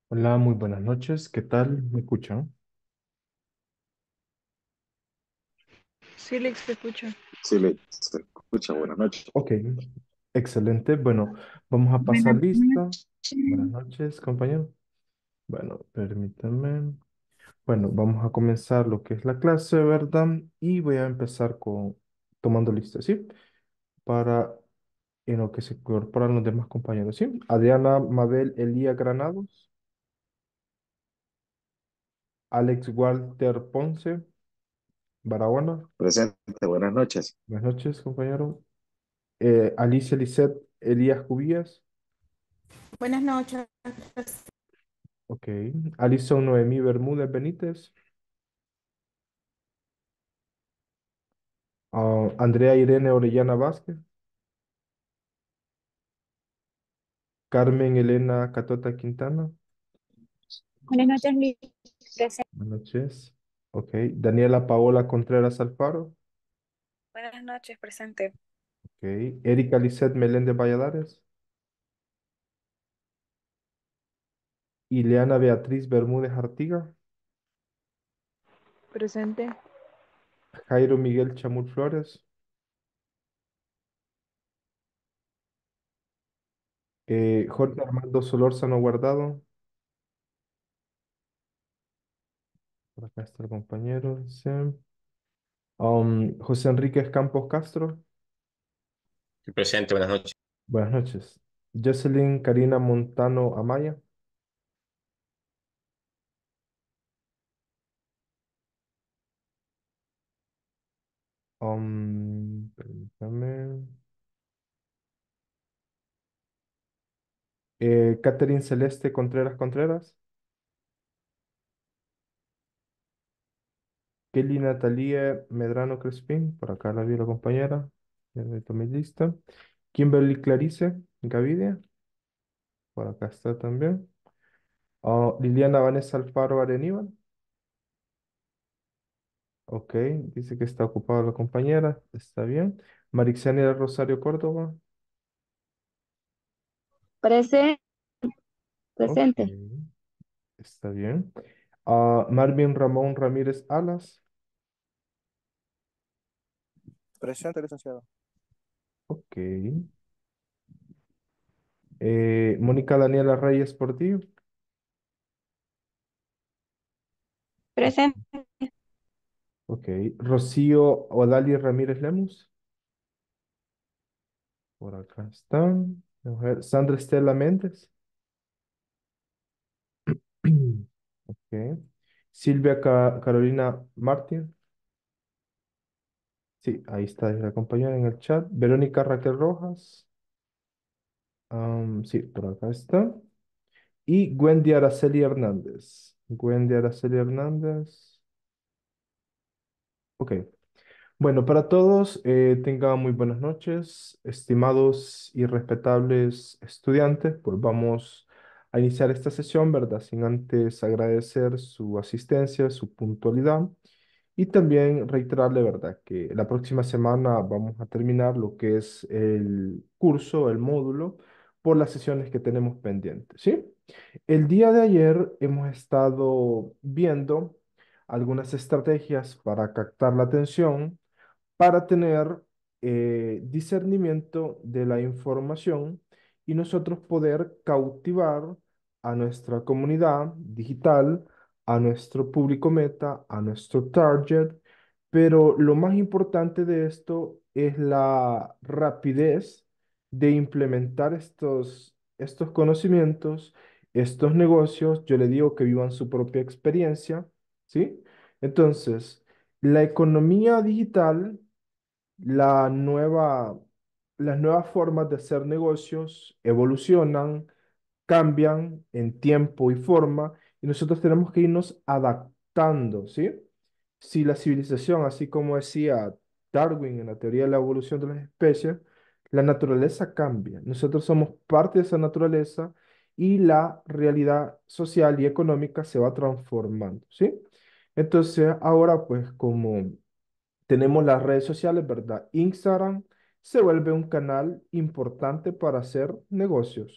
Hola, muy buenas noches. ¿Qué tal? ¿Me escuchan? Sí, Lex, te escucho. Sí, se escucha. Buenas noches. Ok, excelente. Bueno, vamos a pasar Buenas lista. Buenas noches. noches, compañero. Bueno, permítanme. Bueno, vamos a comenzar lo que es la clase, ¿verdad? Y voy a empezar con tomando lista, ¿sí? Para en lo que se incorporan los demás compañeros, ¿sí? Adriana Mabel Elía Granados, Alex Walter Ponce, Barahona. Presente, buenas noches. Buenas noches, compañero. Alicia Lisset Elías Cubillas. Buenas noches. Ok. Alison Noemí Bermúdez Benítez. Andrea Irene Orellana Vázquez. Carmen Elena Catota Quintana. Buenas noches, Luis. Presente. Buenas noches. Ok. Daniela Paola Contreras Alfaro. Buenas noches, presente. Ok. Erika Lisset Meléndez Valladares. Ileana Beatriz Bermúdez Artiga. Presente. Jairo Miguel Chamul Flores. Jorge Armando Solórzano Guardado. Por acá está el compañero. Sí. José Enríquez Campos Castro. Presente, buenas noches. Buenas noches. Jocelyn Karina Montano Amaya. Permítame. Catherine Celeste Contreras Contreras. Kelly Natalia Medrano Crespín. Por acá la vi la compañera. Ya le tomé lista. Kimberly Clarice Gavidia. Por acá está también. Liliana Vanessa Alfaro Areníbal. Ok, dice que está ocupada la compañera. Está bien. Marixenia Rosario Córdoba. Presente. Ok, Presente. está bien. Marvin Ramón Ramírez Alas. Presente, licenciado. Ok. Mónica Daniela Reyes Portillo. O- Presente. Ok. Rocío Odalis Ramírez Lemus. Por acá están. Vamos a ver. Sandra Estela Méndez. Ok. Silvia Carolina Martín. Sí, ahí está la compañera en el chat. Verónica Raquel Rojas. Sí, por acá está. Y Wendy Araceli Hernández. Wendy Araceli Hernández. Ok. Bueno, para todos, tengan muy buenas noches, estimados y respetables estudiantes. Pues vamos a iniciar esta sesión, ¿verdad? Sin antes agradecer su asistencia, su puntualidad y también reiterarle, ¿verdad? Que la próxima semana vamos a terminar lo que es el curso, el módulo, por las sesiones que tenemos pendientes, ¿sí? El día de ayer hemos estado viendo algunas estrategias para captar la atención para tener discernimiento de la información y nosotros poder cautivar a nuestra comunidad digital, a nuestro público meta, a nuestro target. Pero lo más importante de esto es la rapidez de implementar estos conocimientos, estos negocios. Yo le digo que vivan su propia experiencia, ¿sí? Entonces, la economía digital, la nueva, las nuevas formas de hacer negocios evolucionan, cambian en tiempo y forma, y nosotros tenemos que irnos adaptando, ¿sí? Si la civilización, así como decía Darwin en la teoría de la evolución de las especies, la naturaleza cambia. Nosotros somos parte de esa naturaleza y la realidad social y económica se va transformando, ¿sí? Entonces, ahora pues como tenemos las redes sociales, ¿verdad? Instagram se vuelve un canal importante para hacer negocios.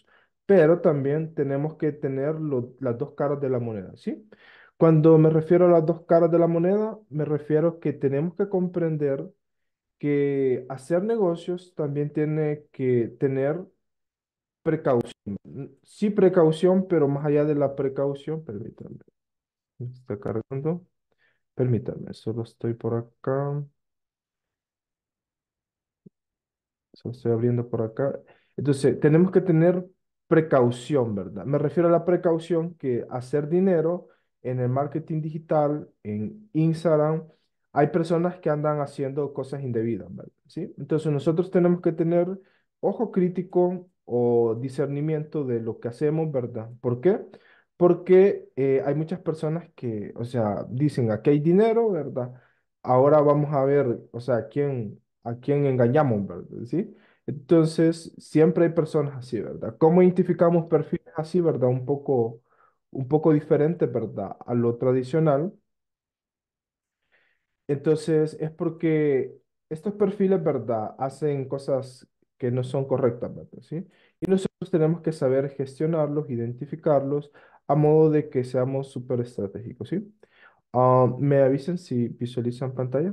pero también tenemos que tener las dos caras de la moneda, ¿sí? Cuando me refiero a las dos caras de la moneda, me refiero que tenemos que comprender que hacer negocios también tiene que tener precaución. Sí, precaución, pero más allá de la precaución, permítame, está cargando. Permítame, solo estoy por acá. Se lo estoy abriendo por acá. Entonces, tenemos que tener precaución, ¿verdad? Me refiero a la precaución que hacer dinero en el marketing digital, en Instagram, hay personas que andan haciendo cosas indebidas, ¿verdad? ¿Sí? Entonces, nosotros tenemos que tener ojo crítico o discernimiento de lo que hacemos, ¿verdad? ¿Por qué? Porque hay muchas personas que, o sea, dicen, aquí hay dinero, ¿verdad? Ahora vamos a ver, o sea, a quién engañamos, ¿verdad? ¿Sí? Entonces, siempre hay personas así, ¿verdad? ¿Cómo identificamos perfiles así, ¿verdad? Un poco diferente, ¿verdad? A lo tradicional. Entonces, es porque estos perfiles, ¿verdad? Hacen cosas que no son correctas, ¿verdad? ¿Sí? Y nosotros tenemos que saber gestionarlos, identificarlos, a modo de que seamos súper estratégicos, ¿sí? ¿Me avisen si visualizan pantalla?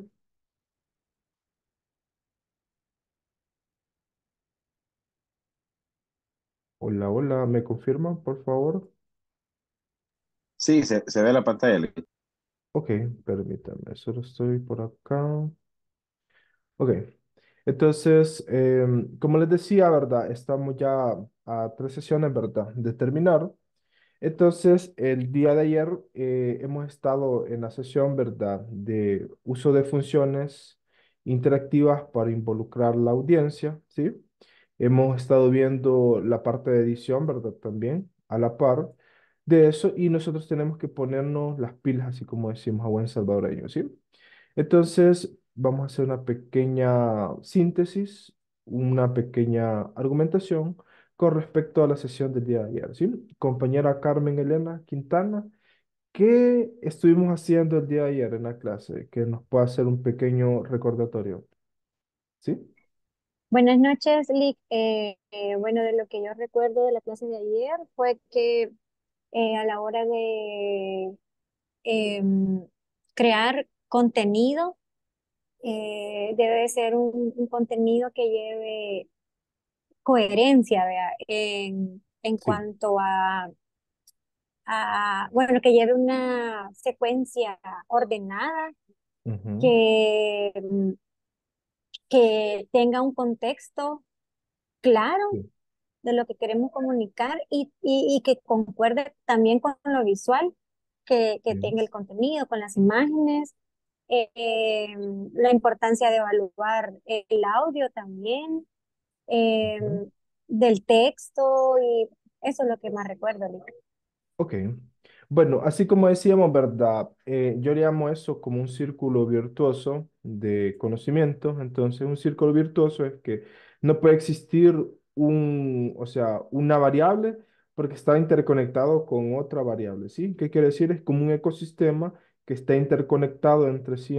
Hola, hola, ¿me confirman, por favor? Sí, se ve la pantalla. Ok, permítame, solo estoy por acá. Ok, entonces, como les decía, ¿verdad? Estamos ya a 3 sesiones, ¿verdad? De terminar. Entonces, el día de ayer hemos estado en la sesión, ¿verdad? De uso de funciones interactivas para involucrar la audiencia, ¿sí? Hemos estado viendo la parte de edición, ¿verdad? También a la par de eso, y nosotros tenemos que ponernos las pilas, así como decimos a buen salvadoreño, ¿sí? Entonces, vamos a hacer una pequeña síntesis, una pequeña argumentación con respecto a la sesión del día de ayer, ¿sí? Compañera Carmen Elena Quintana, ¿qué estuvimos haciendo el día de ayer en la clase? Que nos pueda hacer un pequeño recordatorio, ¿sí? Buenas noches, Lick. Bueno, de lo que yo recuerdo de la clase de ayer fue que a la hora de em, crear contenido, debe de ser un contenido que lleve coherencia, ¿vea? En Sí. cuanto bueno, que lleve una secuencia ordenada, Ujú. que, que tenga un contexto claro Sí, de lo que queremos comunicar y que concuerde también con lo visual, que bien. tenga el contenido, con las imágenes, eh, eh, la importancia de evaluar el audio también, eh, Ujú. del texto y eso es lo que más recuerdo, Lick. Ok. Bueno, así como decíamos, ¿verdad? Yo llamo eso como un círculo virtuoso de conocimiento. Entonces, un círculo virtuoso es que no puede existir o sea, una variable porque está interconectado con otra variable, ¿sí? ¿Qué quiere decir? Es como un ecosistema que está interconectado entre sí,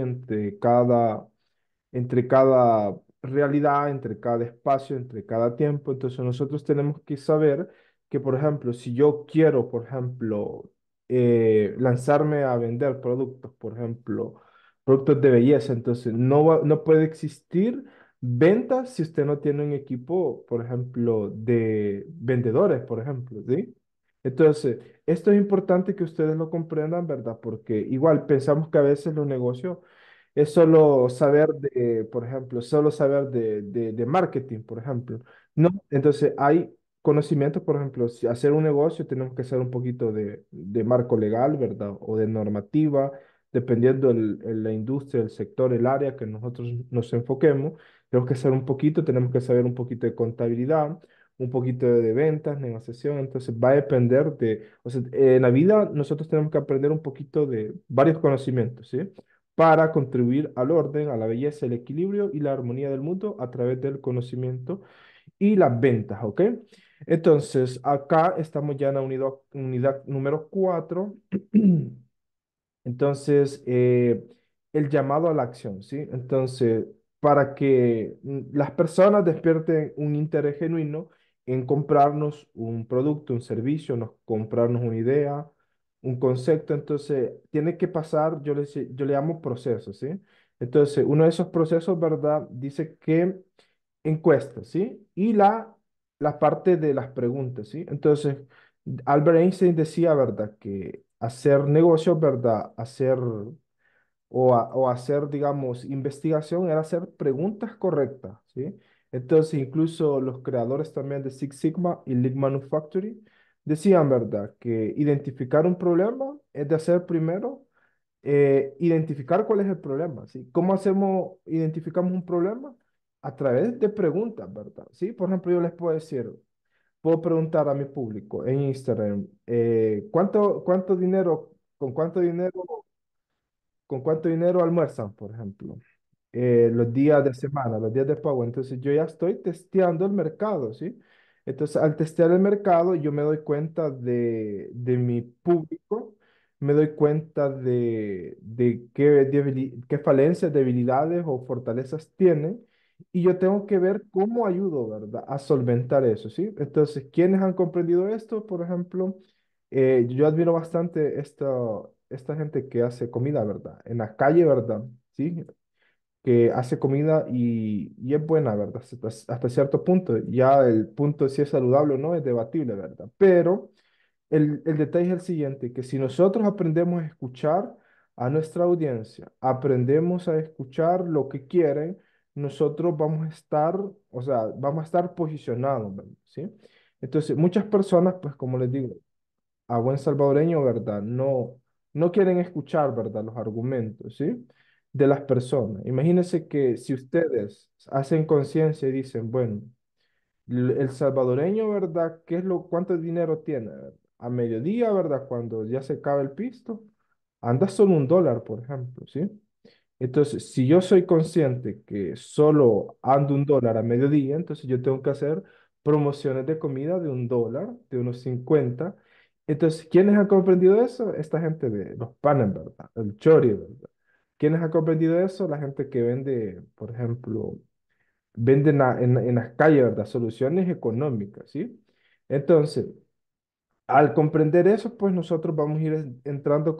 entre cada realidad, entre cada espacio, entre cada tiempo. Entonces nosotros tenemos que saber que, por ejemplo, si yo quiero, por ejemplo, lanzarme a vender productos, por ejemplo, productos de belleza, entonces no puede existir ventas si usted no tiene un equipo, por ejemplo, de vendedores, por ejemplo, ¿sí? Entonces, esto es importante que ustedes lo comprendan, ¿verdad? Porque igual pensamos que a veces los negocios es solo saber por ejemplo, solo saber de marketing, por ejemplo. No, entonces hay conocimientos, por ejemplo, si hacer un negocio tenemos que hacer un poquito de marco legal, ¿verdad? O de normativa, dependiendo la industria, el sector, el área que nosotros nos enfoquemos. Tenemos que hacer un poquito, tenemos que saber un poquito de contabilidad, un poquito de ventas, negociación, entonces va a depender o sea, en la vida nosotros tenemos que aprender un poquito de varios conocimientos, ¿sí? Para contribuir al orden, a la belleza, el equilibrio y la armonía del mundo a través del conocimiento y las ventas, ¿ok? Entonces, acá estamos ya en la unidad número 4. Entonces, el llamado a la acción, ¿sí? Entonces, para que las personas despierten un interés genuino en comprarnos un producto, un servicio, comprarnos una idea, un concepto. Entonces, tiene que pasar, yo le llamo proceso, ¿sí? Entonces, uno de esos procesos, ¿verdad? Dice que encuestas, ¿sí? Y la parte de las preguntas, ¿sí? Entonces, Albert Einstein decía, ¿verdad? Que hacer negocios, ¿verdad? O hacer, digamos, investigación era hacer preguntas correctas, ¿sí? Entonces, incluso los creadores también de Six Sigma y Lean Manufacturing decían, ¿verdad? Que identificar un problema es de hacer primero identificar cuál es el problema, ¿sí? ¿Cómo identificamos un problema? A través de preguntas, ¿verdad? ¿Sí? Por ejemplo, yo les puedo decir, puedo preguntar a mi público en Instagram, ¿cuánto dinero, con cuánto dinero almuerzan, por ejemplo? Los días de semana, los días de pago. Entonces yo ya estoy testeando el mercado, ¿sí? Entonces al testear el mercado yo me doy cuenta de mi público, me doy cuenta de qué falencias, debilidades o fortalezas tiene y yo tengo que ver cómo ayudo, ¿verdad? A solventar eso, ¿sí? Entonces, ¿quiénes han comprendido esto? Por ejemplo, yo admiro bastante esta gente que hace comida, ¿verdad? En la calle, ¿verdad? ¿Sí? Que hace comida y es buena, ¿verdad? Hasta cierto punto. Ya el punto de si es saludable o no es debatible, ¿verdad? Pero el detalle es el siguiente, que si nosotros aprendemos a escuchar a nuestra audiencia, aprendemos a escuchar lo que quieren, nosotros vamos a estar, o sea, vamos a estar posicionados, ¿verdad? ¿Sí? Entonces, muchas personas, pues como les digo, a buen salvadoreño, ¿verdad? No quieren escuchar, ¿verdad? Los argumentos, ¿sí? De las personas. Imagínense que si ustedes hacen conciencia y dicen, bueno, el salvadoreño, ¿verdad? ¿Cuánto dinero tiene? ¿Verdad? A mediodía, ¿verdad? Cuando ya se acaba el pisto, anda solo $1, por ejemplo, ¿sí? Entonces, si yo soy consciente que solo ando $1 a mediodía, entonces yo tengo que hacer promociones de comida de $1, de unos 50. Entonces, ¿quiénes han comprendido eso? Esta gente de los panes, ¿verdad? El chori, ¿verdad? ¿Quiénes han comprendido eso? La gente que vende, por ejemplo, venden en las calles, ¿verdad? Soluciones económicas, ¿sí? Entonces, al comprender eso, pues nosotros vamos a ir entrando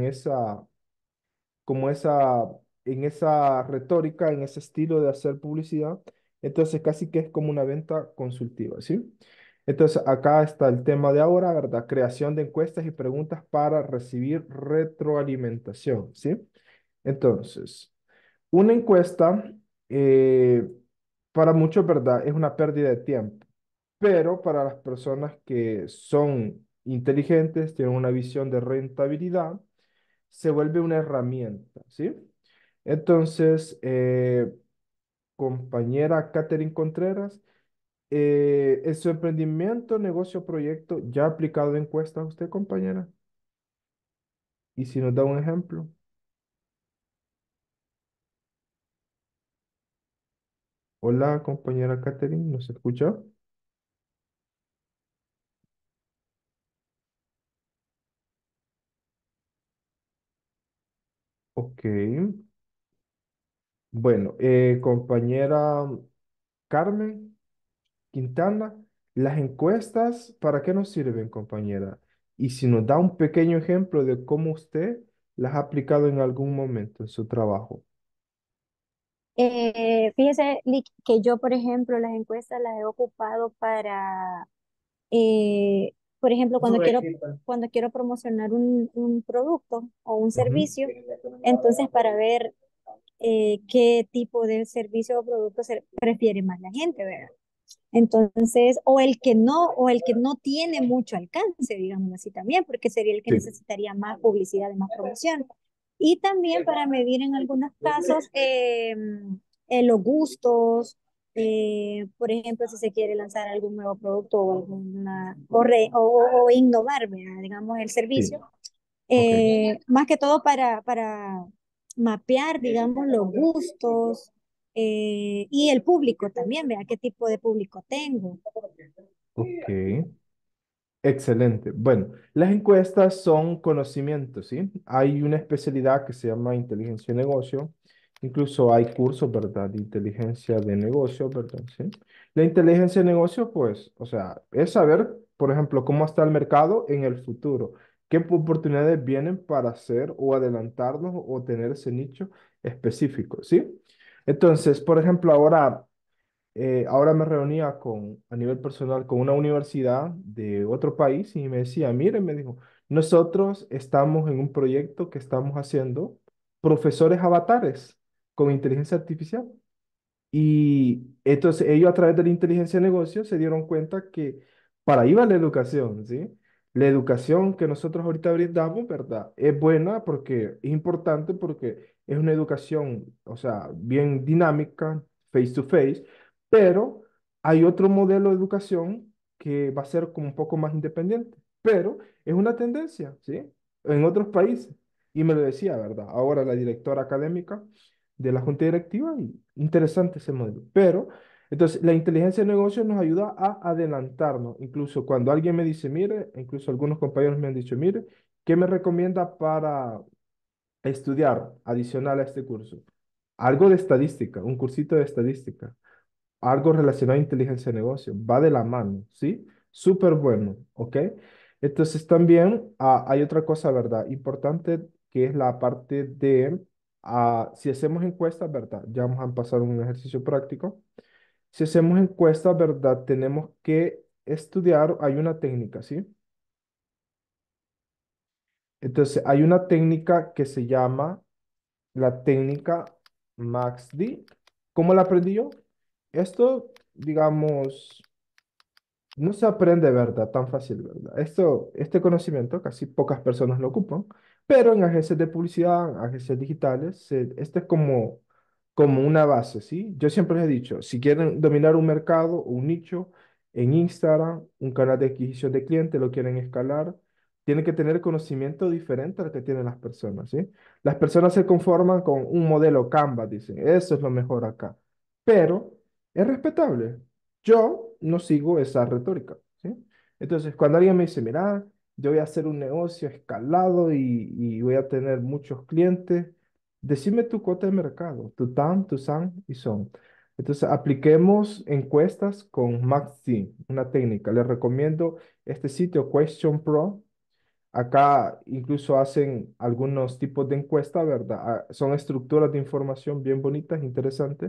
como esa, en esa retórica, en ese estilo de hacer publicidad. Entonces, casi que es como una venta consultiva, ¿sí? Entonces, acá está el tema de ahora, ¿verdad? Creación de encuestas y preguntas para recibir retroalimentación, ¿sí? Entonces, una encuesta, eh, para muchos, ¿verdad? Es una pérdida de tiempo, pero para las personas que son inteligentes, tienen una visión de rentabilidad, se vuelve una herramienta, ¿sí? Entonces, compañera Catherine Contreras, ¿en su emprendimiento, negocio, proyecto ya ha aplicado encuestas usted, compañera? Y si nos da un ejemplo. Hola, compañera Catherine, ¿nos escucha? Ok. Bueno, compañera Carmen Quintana, las encuestas, ¿para qué nos sirven, compañera? Y si nos da un pequeño ejemplo de cómo usted las ha aplicado en algún momento en su trabajo. Fíjese, Lick, que yo, por ejemplo, las encuestas las he ocupado para, eh, por ejemplo, cuando quiero promocionar un producto o un Ujú. servicio, entonces para ver qué tipo de servicio o producto se prefiere más la gente, ¿verdad? Entonces, o el que no tiene mucho alcance, digamos así también, porque sería el que Sí, necesitaría más publicidad y más promoción. Y también para medir en algunos casos los gustos, por ejemplo, si se quiere lanzar algún nuevo producto o alguna, o innovar, ¿verdad? Digamos, el sí, servicio, ok, más que todo para mapear, digamos, los gustos y el público también, vea qué tipo de público tengo. ok. Excelente. Bueno, las encuestas son conocimientos, ¿sí? Hay una especialidad que se llama inteligencia de negocio, Incluso hay cursos, ¿verdad? De inteligencia de negocios, ¿verdad? Sí. La inteligencia de negocios, pues, o sea, es saber, por ejemplo, cómo está el mercado en el futuro, qué oportunidades vienen para hacer o adelantarnos o tener ese nicho específico, ¿sí? Entonces, por ejemplo, ahora me reunía a nivel personal con una universidad de otro país y me decía, mire, me dijo, nosotros estamos en un proyecto que estamos haciendo profesores avatares con inteligencia artificial. Y entonces ellos a través de la inteligencia de negocios se dieron cuenta que para ahí va la educación, ¿sí? La educación que nosotros ahorita brindamos, ¿verdad? Es buena porque es importante porque es una educación, o sea, bien dinámica, face to face, pero hay otro modelo de educación que va a ser como un poco más independiente, pero es una tendencia, ¿sí? En otros países. Y me lo decía, ¿verdad? Ahora la directora académica de la junta directiva y interesante ese modelo. Pero, entonces, la inteligencia de negocios nos ayuda a adelantarnos. Incluso cuando alguien me dice, mire, incluso algunos compañeros me han dicho, mire, ¿qué me recomienda para estudiar adicional a este curso? Algo de estadística, un cursito de estadística, algo relacionado a inteligencia de negocios, va de la mano, ¿sí? Súper bueno, ¿ok? Entonces también hay otra cosa, ¿verdad? Importante que es la parte de, si hacemos encuestas, ¿verdad? Ya vamos a pasar un ejercicio práctico. Si hacemos encuestas, ¿verdad? Tenemos que estudiar, hay una técnica, ¿sí? Entonces hay una técnica que se llama la técnica MaxD. ¿Cómo la aprendí yo? Esto, digamos, no se aprende, ¿verdad? Tan fácil, ¿verdad? Este conocimiento casi pocas personas lo ocupan, pero en agencias de publicidad, agencias digitales, este es como una base, ¿sí? Yo siempre les he dicho, si quieren dominar un mercado o un nicho en Instagram, un canal de adquisición de clientes, lo quieren escalar, tienen que tener conocimiento diferente al que tienen las personas, ¿sí? Las personas se conforman con un modelo Canva, dicen, eso es lo mejor acá, pero es respetable. Yo no sigo esa retórica, ¿sí? Entonces, cuando alguien me dice, mira, yo voy a hacer un negocio escalado y voy a tener muchos clientes, decime tu cuota de mercado, tu TAM, tu SAM y SOM. Entonces, apliquemos encuestas con MaxD, una técnica. Les recomiendo este sitio, Question Pro. Acá incluso hacen algunos tipos de encuestas, ¿verdad? Son estructuras de información bien bonitas, interesantes.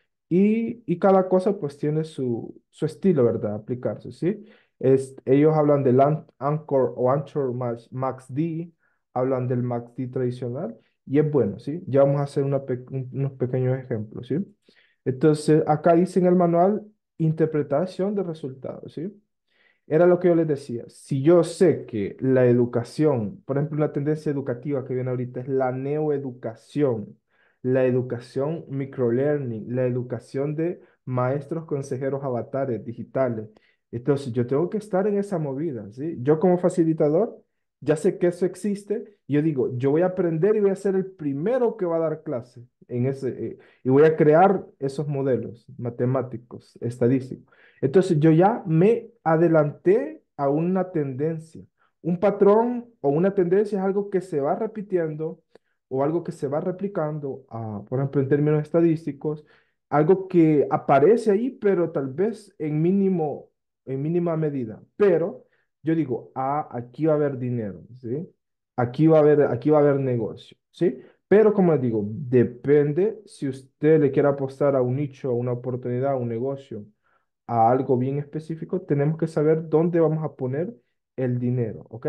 Y cada cosa pues tiene su estilo, ¿verdad? Aplicarse, ¿sí? Ellos hablan del Anchor o Anchor Max D, hablan del Max D tradicional y es bueno, ¿sí? Ya vamos a hacer unos pequeños ejemplos, ¿sí? Entonces, acá dice en el manual interpretación de resultados, ¿sí? Era lo que yo les decía. Si yo sé que la educación, por ejemplo, una tendencia educativa que viene ahorita es la neoeducación, la educación microlearning, la educación de maestros consejeros avatares digitales. Entonces, yo tengo que estar en esa movida, ¿sí? Yo como facilitador, ya sé que eso existe. Y yo digo, yo voy a aprender y voy a ser el primero que va a dar clase y voy a crear esos modelos matemáticos, estadísticos. Entonces yo ya me adelanté a una tendencia. Un patrón o una tendencia es algo que se va repitiendo o algo que se va replicando, por ejemplo, en términos estadísticos, algo que aparece ahí, pero tal vez en mínima medida. Pero yo digo, aquí va a haber dinero, ¿sí? Aquí va a haber negocio, ¿sí? Pero como les digo, depende si usted le quiere apostar a un nicho, a una oportunidad, a un negocio a algo bien específico, tenemos que saber dónde vamos a poner el dinero, ¿ok?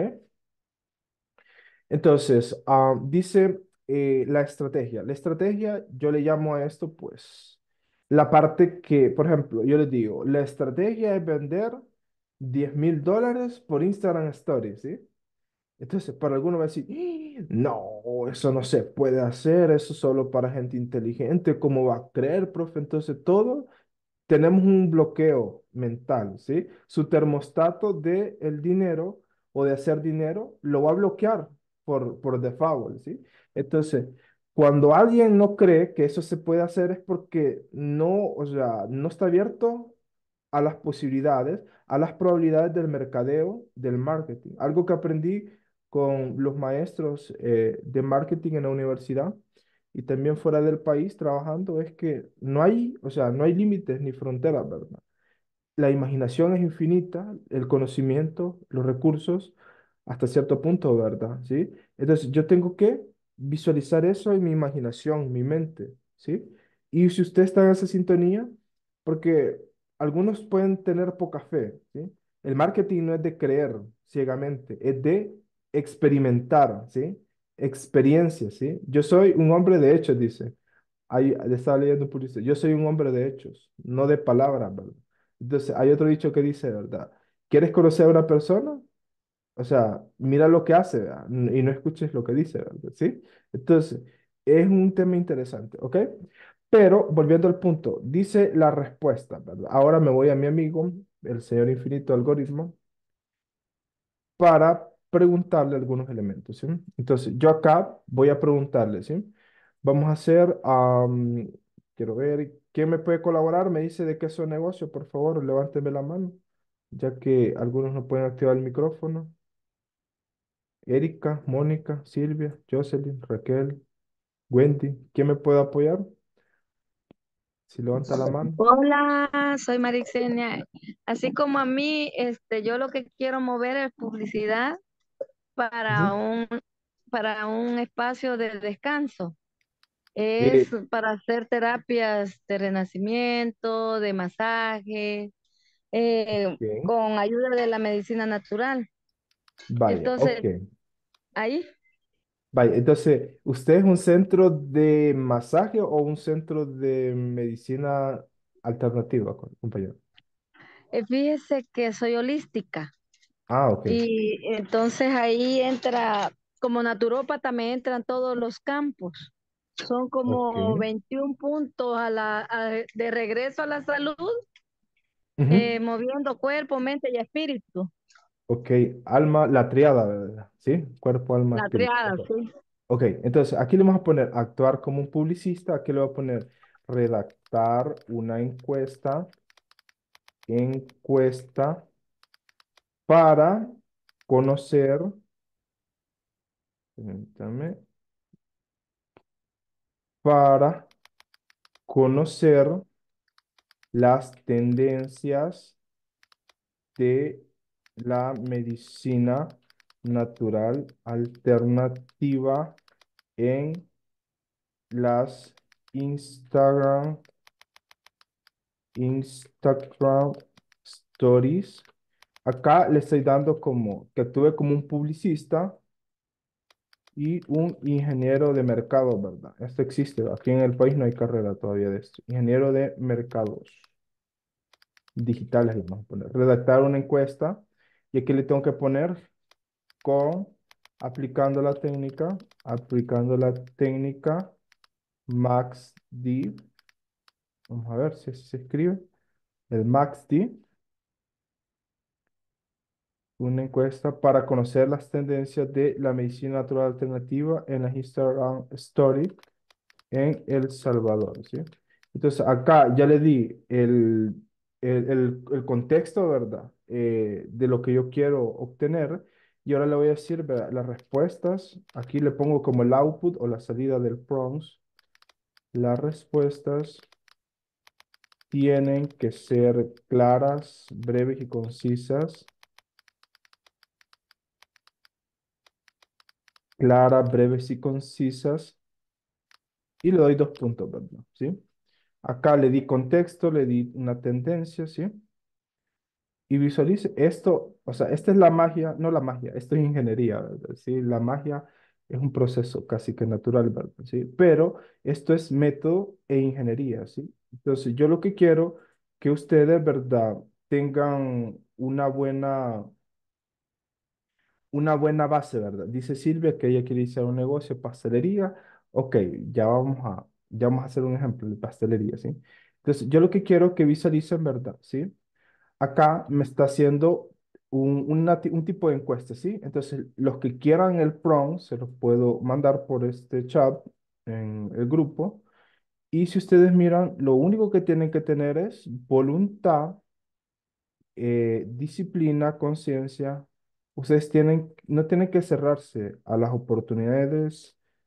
Entonces, dice la estrategia. La estrategia, yo le llamo a esto, pues, la parte que, por ejemplo, yo les digo, la estrategia es vender $10,000 por Instagram Stories, ¿sí? Entonces, para algunos va a decir, no, eso no se puede hacer, eso es solo para gente inteligente, ¿cómo va a creer, profe? Entonces, todo tenemos un bloqueo mental, ¿sí? Su termostato de el dinero o de hacer dinero lo va a bloquear por default, ¿sí? Entonces, cuando alguien no cree que eso se puede hacer es porque no, o sea, no está abierto a las posibilidades, a las probabilidades del mercadeo, del marketing. Algo que aprendí con los maestros de marketing en la universidad y también fuera del país trabajando es que no hay, o sea, no hay límites ni fronteras, ¿verdad? La imaginación es infinita, el conocimiento, los recursos, hasta cierto punto, ¿verdad? ¿Sí? Entonces, yo tengo que visualizar eso en mi imaginación, mi mente, ¿sí? Y si usted está en esa sintonía, porque algunos pueden tener poca fe, ¿sí? El marketing no es de creer ciegamente, es de experimentar, ¿sí? Experiencias, ¿sí? Yo soy un hombre de hechos, dice. Ahí le estaba leyendo un publicista. Yo soy un hombre de hechos, no de palabras, ¿verdad? Entonces, hay otro dicho que dice, ¿verdad? ¿Quieres conocer a una persona? O sea, mira lo que hace, ¿verdad? Y no escuches lo que dice, ¿verdad? ¿Sí? Entonces, es un tema interesante, ¿ok? Pero, volviendo al punto, dice la respuesta, ¿verdad? Ahora me voy a mi amigo, el señor infinito algoritmo, para preguntarle algunos elementos, ¿sí? Entonces, yo acá voy a preguntarle, ¿sí? Vamos a hacer, quiero ver, ¿quién me puede colaborar? Me dice de qué es su negocio, por favor, levánteme la mano, ya que algunos no pueden activar el micrófono. Erika, Mónica, Silvia, Jocelyn, Raquel, Wendy, ¿quién me puede apoyar? Si levanta la mano. Hola, soy Marixenia. Así como a mí, yo lo que quiero mover es publicidad para Ujú. un, para un espacio de descanso. Es Eh, para hacer terapias de renacimiento, de masaje, ok, con ayuda de la medicina natural. vaya, Entonces, ok. ahí, Vaya, entonces, ¿usted es un centro de masaje o un centro de medicina alternativa, compañero? fíjese que soy holística. Ah, ok, Y entonces ahí entra, como naturópata me entran todos los campos. Son ok. como 21 puntos de regreso a la salud, Ujú. moviendo cuerpo, mente y espíritu. Ok, alma, la triada, ¿verdad? ¿Sí? Cuerpo, alma, La espíritu. triada, Ok, sí. ok, entonces aquí le vamos a poner actuar como un publicista, aquí le voy a poner redactar una encuesta para conocer, permítame, para conocer las tendencias de la medicina natural alternativa en las Instagram Stories. Acá le estoy dando como que actúe como un publicista y un ingeniero de mercado, ¿verdad? Esto existe. Aquí en el país no hay carrera todavía de esto. Ingeniero de mercados digitales, le vamos a poner. Redactar una encuesta y aquí le tengo que poner con aplicando la técnica MaxD. Vamos a ver si así se escribe. El MaxD, una encuesta para conocer las tendencias de la medicina natural alternativa en las Instagram Stories en El Salvador, ¿sí? Entonces, acá ya le di el contexto, ¿verdad? De lo que yo quiero obtener. Y ahora le voy a decir, ¿verdad? Las respuestas. Aquí le pongo como el output o la salida del prompt. Las respuestas tienen que ser claras, breves y concisas. Claras, breves y concisas. Y le doy 2 puntos, ¿verdad? ¿Sí? Acá le di contexto, le di una tendencia, ¿sí? Y visualice esto, o sea, esta es la magia, no la magia, esto es ingeniería, ¿verdad? ¿Sí? La magia es un proceso casi que natural, ¿verdad? ¿Sí? Pero esto es método e ingeniería, ¿sí? Entonces, yo lo que quiero que ustedes, ¿verdad? Tengan una buena base, ¿verdad? Dice Silvia que ella quiere iniciar un negocio de pastelería. Ok, ya vamos a hacer un ejemplo de pastelería, ¿sí? Entonces, yo lo que quiero que visualicen, ¿verdad? ¿Sí? Acá me está haciendo un tipo de encuesta, ¿sí? Entonces, los que quieran el prompt, se los puedo mandar por este chat en el grupo. Y si ustedes miran, lo único que tienen que tener es voluntad, disciplina, conciencia. Ustedes no tienen que cerrarse a las oportunidades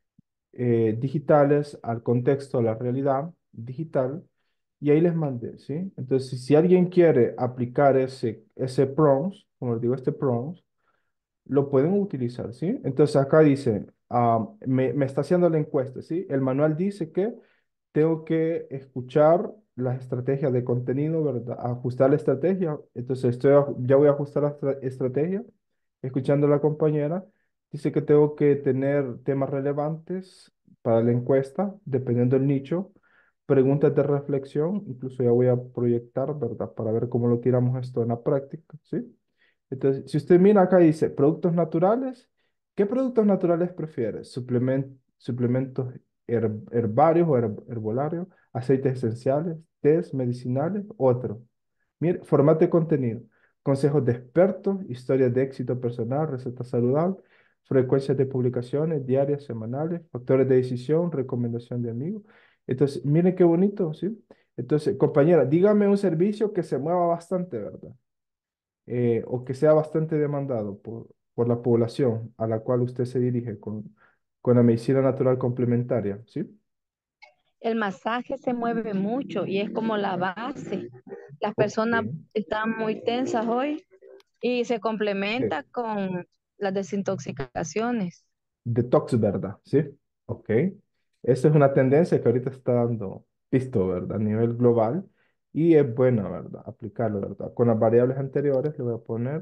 digitales al contexto, a la realidad digital, y ahí les mandé, ¿sí? Entonces, si alguien quiere aplicar ese prompt, como les digo, este prompt, lo pueden utilizar, ¿sí? Entonces acá dice, me está haciendo la encuesta, ¿sí? El manual dice que tengo que escuchar las estrategias de contenido, ¿verdad? Ajustar la estrategia. Entonces ya voy a ajustar la estrategia, escuchando a la compañera. Dice que tengo que tener temas relevantes para la encuesta, dependiendo del nicho. Preguntas de reflexión, incluso ya voy a proyectar, ¿verdad? Para ver cómo lo tiramos esto en la práctica, ¿sí? Entonces, si usted mira acá dice productos naturales, ¿qué productos naturales prefiere? Suplementos herbarios o herbolarios, aceites esenciales, tés medicinales, otro. Mire, formato de contenido, consejos de expertos, historias de éxito personal, recetas saludables, frecuencias de publicaciones diarias, semanales, factores de decisión, recomendación de amigos. Entonces, miren qué bonito, ¿sí? Entonces, compañera, dígame un servicio que se mueva bastante, ¿verdad? O que sea bastante demandado por la población a la cual usted se dirige con la medicina natural complementaria, ¿sí? El masaje se mueve mucho y es como la base. Las Ok, personas están muy tensas hoy y se ok. complementa con las desintoxicaciones. Detox, ¿verdad? Sí, ok. Esa es una tendencia que ahorita está dando pisto, ¿verdad? A nivel global y es buena, ¿verdad? Aplicarlo, ¿verdad? Con las variables anteriores le voy a poner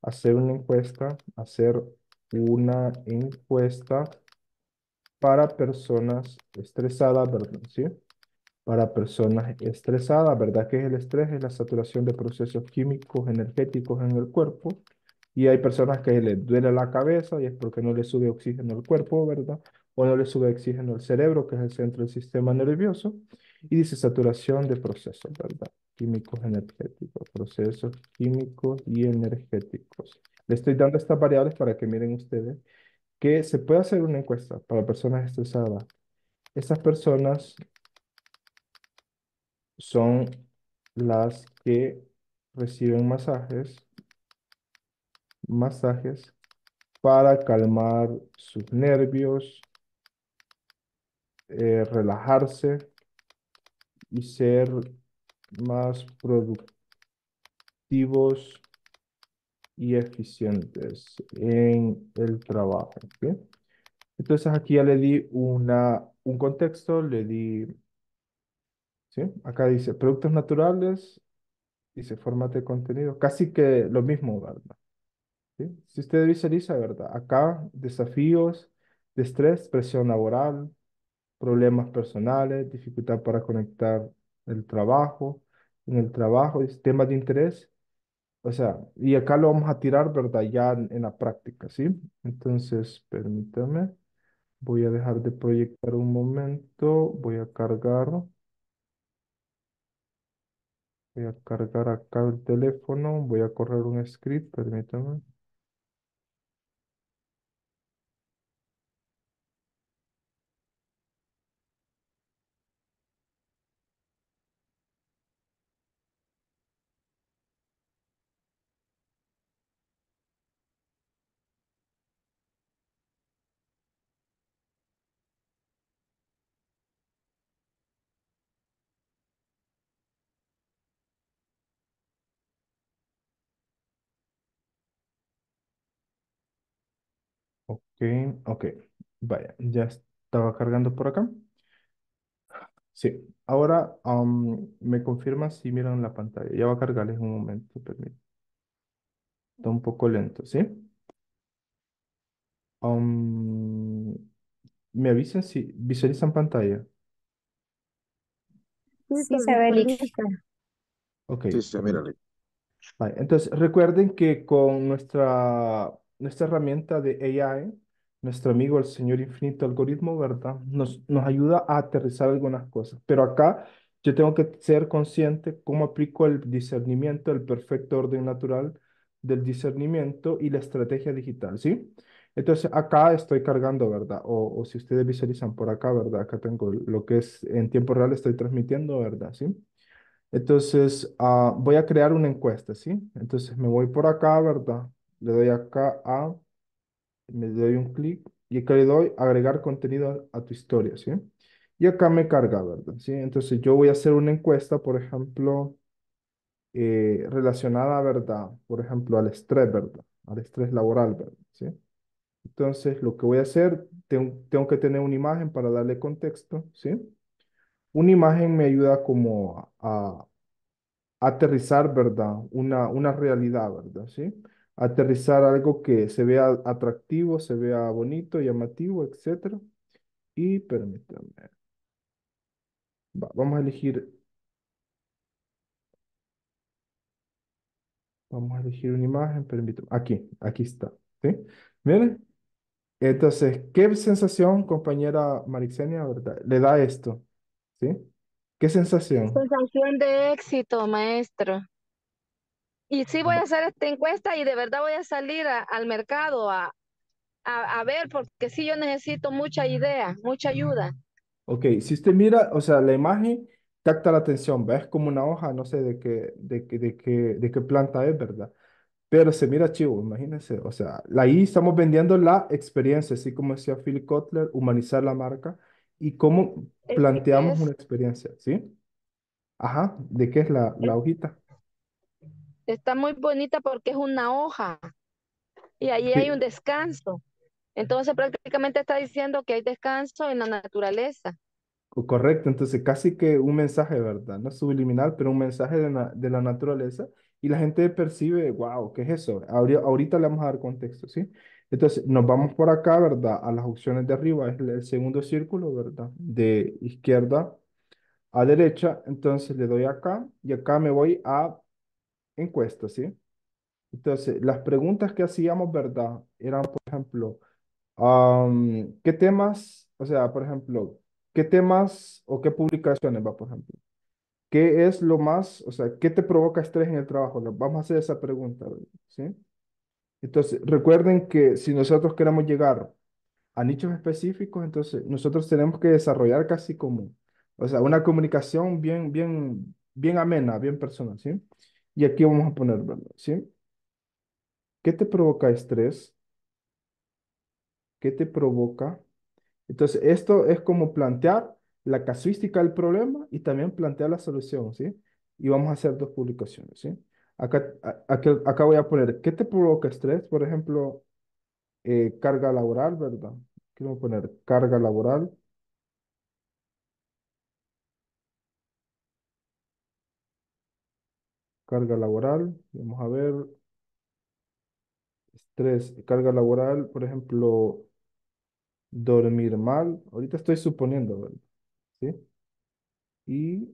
hacer una encuesta para personas estresadas, ¿verdad? ¿Sí? Para personas estresadas, ¿verdad? ¿Qué es el estrés? Es la saturación de procesos químicos energéticos en el cuerpo. Y hay personas que les duele la cabeza y es porque no le sube oxígeno al cuerpo, ¿verdad? O no le sube oxígeno al cerebro, que es el centro del sistema nervioso. Y dice saturación de procesos, ¿verdad? Químicos energéticos, procesos químicos y energéticos. Le estoy dando estas variables para que miren ustedes que se puede hacer una encuesta para personas estresadas. Estas personas son las que reciben masajes para calmar sus nervios, relajarse y ser más productivos y eficientes en el trabajo. ¿Ok? Entonces aquí ya le di un contexto, le di, ¿sí? Acá dice productos naturales, dice formato de contenido, casi que lo mismo, ¿verdad? ¿Sí? Si usted visualiza, ¿verdad? Acá, desafíos de estrés, presión laboral, problemas personales, dificultad para conectar el trabajo, en el trabajo, temas de interés. O sea, y acá lo vamos a tirar, ¿verdad? Ya en la práctica, ¿sí? Entonces, permítame, voy a dejar de proyectar un momento, voy a cargar acá el teléfono, voy a correr un script, permítame. Ok, ok. Vaya, ya estaba cargando por acá. Sí, ahora me confirma si miran la pantalla. Ya va a cargarles un momento, permítame. Está un poco lento, ¿sí? Am, me avisan si visualizan pantalla. Sí, Sí se se ve, Lick. visualiza. Ok, Sí, se mira. permítame. Vale, entonces, recuerden que con nuestra herramienta de AI, nuestro amigo el señor infinito algoritmo, ¿verdad? Nos ayuda a aterrizar algunas cosas. Pero acá yo tengo que ser consciente cómo aplico el discernimiento, el perfecto orden natural del discernimiento y la estrategia digital, ¿sí? Entonces, acá estoy cargando, ¿verdad? O si ustedes visualizan por acá, ¿verdad? Acá tengo lo que es en tiempo real, estoy transmitiendo, ¿verdad? ¿Sí? Entonces, voy a crear una encuesta, ¿sí? Entonces, me voy por acá, ¿verdad? Le doy acá me doy un clic Y acá le doy agregar contenido a tu historia, ¿sí? Y acá me carga, ¿verdad? ¿Sí? Entonces yo voy a hacer una encuesta, por ejemplo, relacionada, ¿verdad? Por ejemplo, al estrés, ¿verdad? Al estrés laboral, ¿verdad? ¿Sí? Entonces, lo que voy a hacer, tengo que tener una imagen para darle contexto, ¿sí? Una imagen me ayuda como a aterrizar, ¿verdad? Una realidad, ¿verdad? ¿Sí? Aterrizar algo que se vea atractivo, se vea bonito, llamativo, etcétera. Y permítame, vamos a elegir, una imagen, permítame, aquí está, ¿sí? Miren, entonces, ¿qué sensación, compañera Marixenia, verdad? Le da esto, ¿sí? ¿Qué sensación? Sensación de éxito, maestro. Y sí voy a hacer esta encuesta y de verdad voy a salir al mercado a ver, porque sí yo necesito mucha idea, mucha ayuda. Ok, si usted mira, o sea, la imagen capta la atención, ¿ves? Como una hoja, no sé de qué planta es, ¿verdad? Pero se mira chivo, imagínense. O sea, ahí estamos vendiendo la experiencia, así como decía Phil Kotler, humanizar la marca y cómo planteamos una Es, experiencia, ¿sí? Ajá, ¿de qué es la hojita? está muy bonita porque es una hoja y ahí hay un Sí, descanso. Entonces prácticamente está diciendo que hay descanso en la naturaleza. correcto, entonces casi que un mensaje, ¿verdad? No subliminal, pero un mensaje de la naturaleza y la gente percibe, wow, ¿qué es eso? Ahorita le vamos a dar contexto, ¿sí? Entonces nos vamos por acá, ¿verdad? A las opciones de arriba, es el segundo círculo, ¿verdad? De izquierda a derecha, entonces le doy acá y acá me voy a encuesta, ¿sí? Entonces, las preguntas que hacíamos, ¿verdad? Eran, por ejemplo, ¿qué temas, o sea, por ejemplo, qué temas o qué publicaciones va, por ejemplo? ¿Qué es lo más, o sea, qué te provoca estrés en el trabajo? Vamos a hacer esa pregunta, ¿verdad? ¿Sí? Entonces, recuerden que si nosotros queremos llegar a nichos específicos, entonces nosotros tenemos que desarrollar casi como, o sea, una comunicación bien amena, bien personal, ¿sí? Y aquí vamos a poner, ¿verdad? ¿Sí? ¿Qué te provoca estrés? ¿Qué te provoca? Entonces, esto es como plantear la casuística del problema y también plantear la solución, ¿sí? Y vamos a hacer dos publicaciones, ¿sí? Acá voy a poner, ¿qué te provoca estrés? Por ejemplo, carga laboral, ¿verdad? Quiero poner carga laboral, carga laboral. Vamos a ver, estrés, carga laboral, por ejemplo, dormir mal. Ahorita estoy suponiendo, ¿verdad? ¿Sí? Y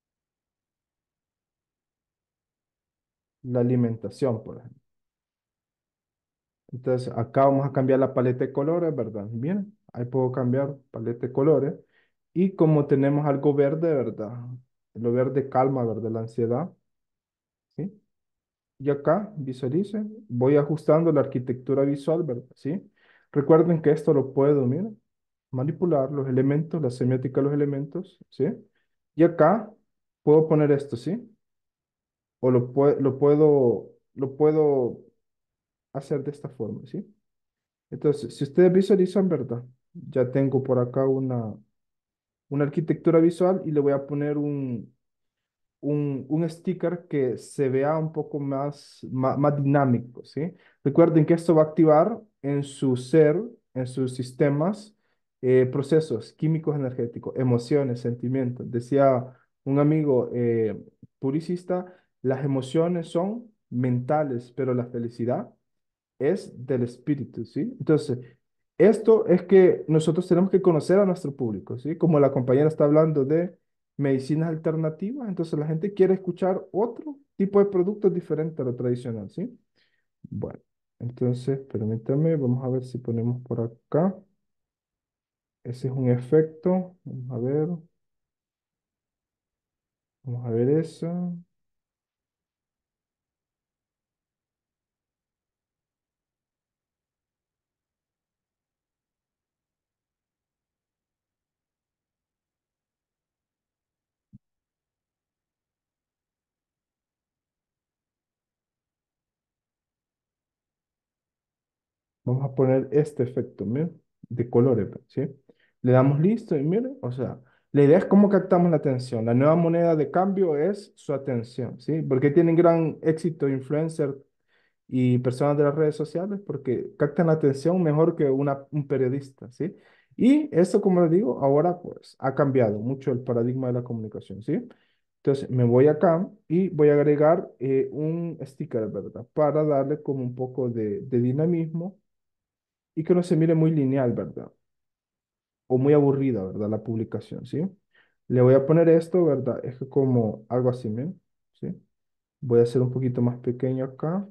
la alimentación, por ejemplo. Entonces, acá vamos a cambiar la paleta de colores, ¿verdad? Bien, ahí puedo cambiar paleta de colores. Y como tenemos algo verde, ¿verdad? Lo verde calma, ¿verdad? La ansiedad, ¿sí? Y acá, visualicen, voy ajustando la arquitectura visual, ¿verdad? ¿Sí? Recuerden que esto lo puedo, miren, manipular los elementos, la semiótica de los elementos, ¿sí? Y acá puedo poner esto, ¿sí? O lo puedo hacer de esta forma, ¿sí? Entonces, si ustedes visualizan, ¿verdad? Ya tengo por acá una arquitectura visual y le voy a poner un sticker que se vea un poco más dinámico, ¿sí? Recuerden que esto va a activar en su ser, en sus sistemas, procesos químicos energéticos, emociones, sentimientos. Decía un amigo publicista, las emociones son mentales, pero la felicidad es del espíritu, ¿sí? Entonces, esto es que nosotros tenemos que conocer a nuestro público, ¿sí? Como la compañera está hablando de medicinas alternativas, entonces la gente quiere escuchar otro tipo de productos diferente a lo tradicional, ¿sí? Bueno, entonces, permítame, vamos a ver si ponemos por acá. Ese es un efecto. Vamos a ver eso. Vamos a poner este efecto, ¿bien? de colores, ¿sí? Le damos listo y mire, o sea, la idea es cómo captamos la atención. La nueva moneda de cambio es su atención, ¿sí? Porque tienen gran éxito influencers y personas de las redes sociales porque captan la atención mejor que un periodista, ¿sí? Y eso, como les digo, ahora pues ha cambiado mucho el paradigma de la comunicación, ¿sí? Entonces me voy acá y voy a agregar un sticker, ¿verdad? Para darle como un poco de dinamismo y que no se mire muy lineal, ¿verdad? O muy aburrida, ¿verdad? La publicación, ¿sí? Le voy a poner esto, ¿verdad? Es que como algo así, ¿ven? ¿Sí? Voy a hacer un poquito más pequeño acá.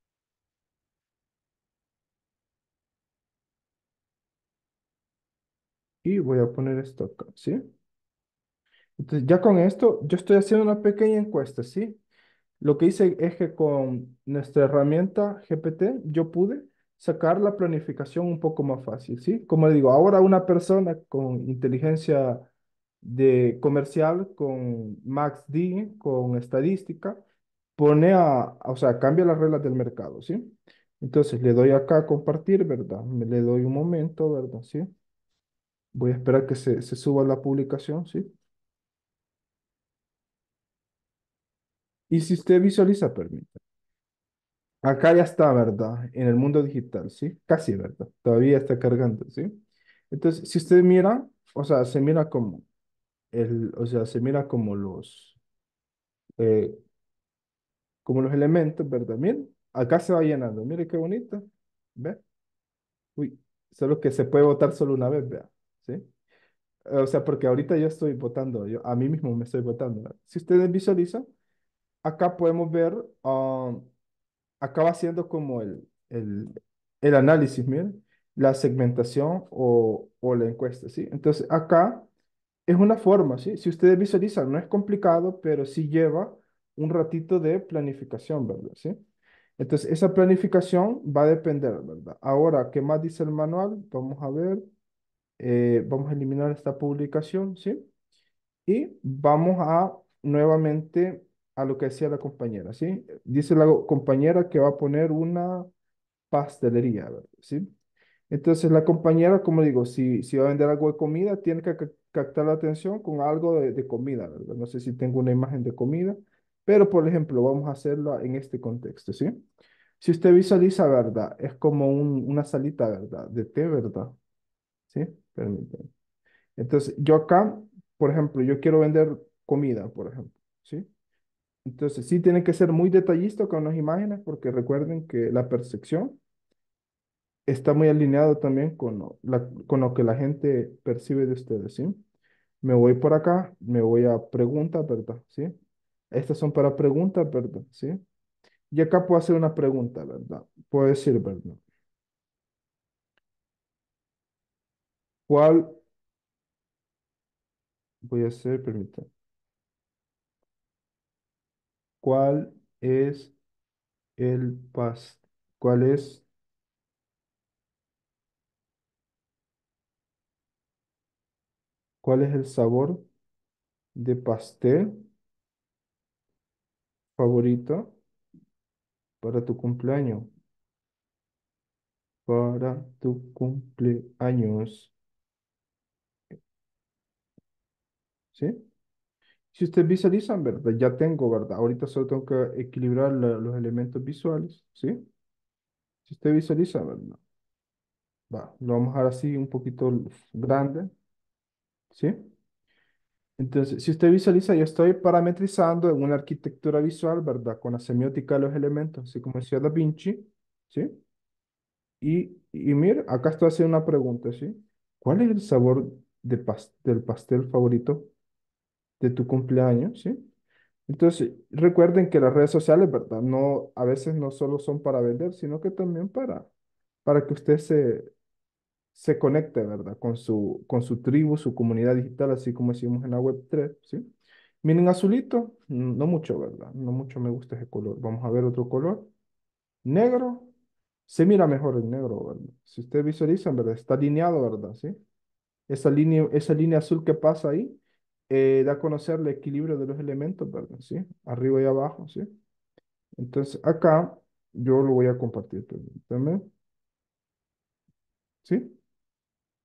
Y voy a poner esto acá, ¿sí? Entonces, ya con esto, yo estoy haciendo una pequeña encuesta, ¿sí? Lo que hice es que con nuestra herramienta GPT, yo pude sacar la planificación un poco más fácil, ¿sí? Como le digo, ahora una persona con inteligencia de comercial, con MaxD, con estadística, pone o sea, cambia las reglas del mercado, ¿sí? Entonces, le doy acá a compartir, ¿verdad? Me le doy un momento, ¿verdad? ¿Sí? Voy a esperar que se suba la publicación, ¿sí? Y si usted visualiza, permita. Acá ya está, ¿verdad? En el mundo digital, ¿sí? Casi, ¿verdad? Todavía está cargando, ¿sí? Entonces, si usted mira, o sea, se mira como o sea, se mira eh, como los elementos, ¿verdad? Miren, acá se va llenando. Mire qué bonito. ¿Ve? Uy, solo que se puede votar solo una vez, vea. ¿Sí? O sea, porque ahorita yo estoy votando, yo a mí mismo me estoy votando, ¿verdad? Si ustedes visualizan, acá podemos ver acaba siendo como el análisis, miren, la segmentación o la encuesta, ¿sí? Entonces, acá es una forma, ¿sí? Si ustedes visualizan, no es complicado, pero sí lleva un ratito de planificación, ¿verdad? ¿Sí? Entonces, esa planificación va a depender, ¿verdad? Ahora, ¿qué más dice el manual? Vamos a ver, vamos a eliminar esta publicación, ¿sí? Y vamos a nuevamente a lo que decía la compañera, ¿sí? Dice la compañera que va a poner una pastelería, ¿verdad? ¿Sí? Entonces la compañera, como digo, si va a vender algo de comida, tiene que captar la atención con algo de comida, ¿verdad? No sé si tengo una imagen de comida, pero por ejemplo, vamos a hacerlo en este contexto, ¿sí? Si usted visualiza, ¿verdad? Es como una salita, ¿verdad? De té, ¿verdad? ¿Sí? Permítame. Entonces, yo acá, por ejemplo, yo quiero vender comida, por ejemplo, ¿sí? Entonces, sí tiene que ser muy detallista con las imágenes porque recuerden que la percepción está muy alineado también con lo que la gente percibe de ustedes, ¿sí? Me voy por acá, me voy a preguntas, ¿verdad? ¿Sí? Estas son para preguntas, ¿verdad? ¿Sí? Y acá puedo hacer una pregunta, ¿verdad? Puedo decir, ¿verdad? ¿Cuál voy a hacer, permítame, cuál es el pas, cuál es, cuál es el sabor de pastel favorito para tu cumpleaños? Para tu cumpleaños, ¿sí? Si ustedes visualizan, ¿verdad? Ya tengo, ¿verdad? Ahorita solo tengo que equilibrar los elementos visuales, ¿sí? Si usted visualiza, ¿verdad? Va, lo vamos a dejar así un poquito grande, ¿sí? Entonces, si usted visualiza, yo estoy parametrizando en una arquitectura visual, ¿verdad? Con la semiótica de los elementos, así como decía Da Vinci, ¿sí? Y mire, acá estoy haciendo una pregunta, ¿sí? ¿Cuál es el sabor del pastel favorito de tu cumpleaños, ¿sí? Entonces, recuerden que las redes sociales, ¿verdad? No, a veces no solo son para vender, sino que también para que usted se conecte, ¿verdad? Con su tribu, su comunidad digital, así como decimos en la web 3, ¿sí? Miren azulito, no mucho, ¿verdad? No mucho me gusta ese color. Vamos a ver otro color. Negro, se mira mejor el negro, ¿verdad? Si ustedes visualizan, ¿verdad? Está alineado, ¿verdad? ¿Sí? Esa línea azul que pasa ahí da a conocer el equilibrio de los elementos, ¿verdad? ¿Sí? Arriba y abajo, ¿sí? Entonces acá yo lo voy a compartir, permítame, ¿sí?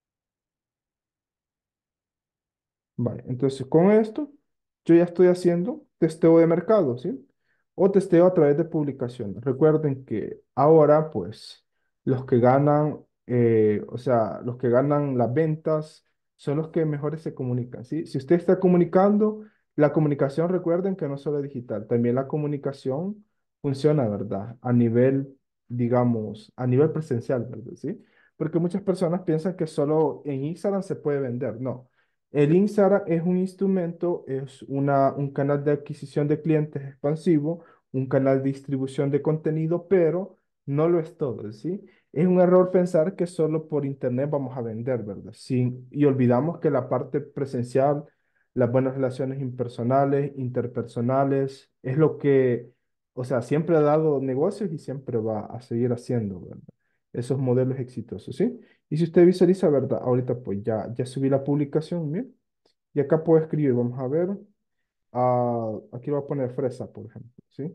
Vale, entonces con esto yo ya estoy haciendo testeo de mercado, ¿sí? O testeo a través de publicaciones. Recuerden que ahora, pues, los que ganan, o sea, los que ganan las ventas son los que mejores se comunican, ¿sí? Si usted está comunicando, la comunicación, recuerden que no solo es digital, también la comunicación funciona, ¿verdad? A nivel, digamos, a nivel presencial, ¿verdad? ¿Sí? Porque muchas personas piensan que solo en Instagram se puede vender. No. El Instagram es un instrumento, es un canal de adquisición de clientes expansivo, un canal de distribución de contenido, pero no lo es todo, ¿sí? Es un error pensar que solo por internet vamos a vender, ¿verdad? Sí, y olvidamos que la parte presencial, las buenas relaciones impersonales, interpersonales, es lo que, o sea, siempre ha dado negocios y siempre va a seguir haciendo, ¿verdad? Esos modelos exitosos, ¿sí? Y si usted visualiza, ¿verdad? Ahorita pues ya subí la publicación, ¿bien? Y acá puedo escribir, vamos a ver, aquí voy a poner fresa, por ejemplo, ¿sí?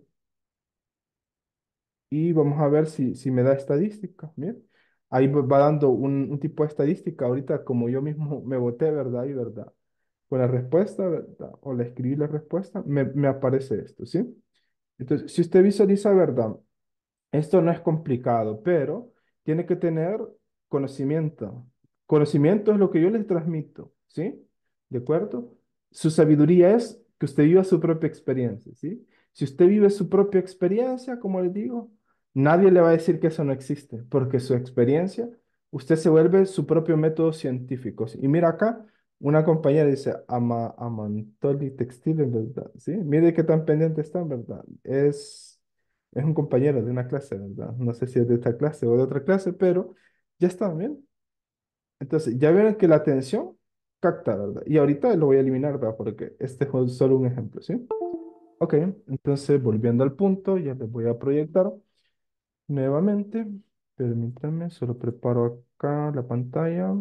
Y vamos a ver si me da estadística, ¿bien? Ahí va dando un tipo de estadística, ahorita como yo mismo me voté, ¿verdad? Y verdad. Con la respuesta, ¿verdad? O le escribí la respuesta, me aparece esto, ¿sí? Entonces, si usted visualiza, ¿verdad? Esto no es complicado, pero tiene que tener conocimiento. Conocimiento es lo que yo les transmito, ¿sí? ¿De acuerdo? Su sabiduría es que usted viva su propia experiencia, ¿sí? Si usted vive su propia experiencia, como les digo, nadie le va a decir que eso no existe, porque su experiencia, usted se vuelve su propio método científico, ¿sí? Y mira acá, una compañera dice, Amantoli Textil, en verdad, ¿sí? Mire qué tan pendiente están, ¿verdad? Es un compañero de una clase, ¿verdad? No sé si es de esta clase o de otra clase, pero ya está bien. Entonces, ya vieron que la atención capta, ¿verdad? Y ahorita lo voy a eliminar, ¿verdad? Porque este es solo un ejemplo, ¿sí? Ok, entonces volviendo al punto, ya les voy a proyectar nuevamente. Permítanme, solo preparo acá la pantalla.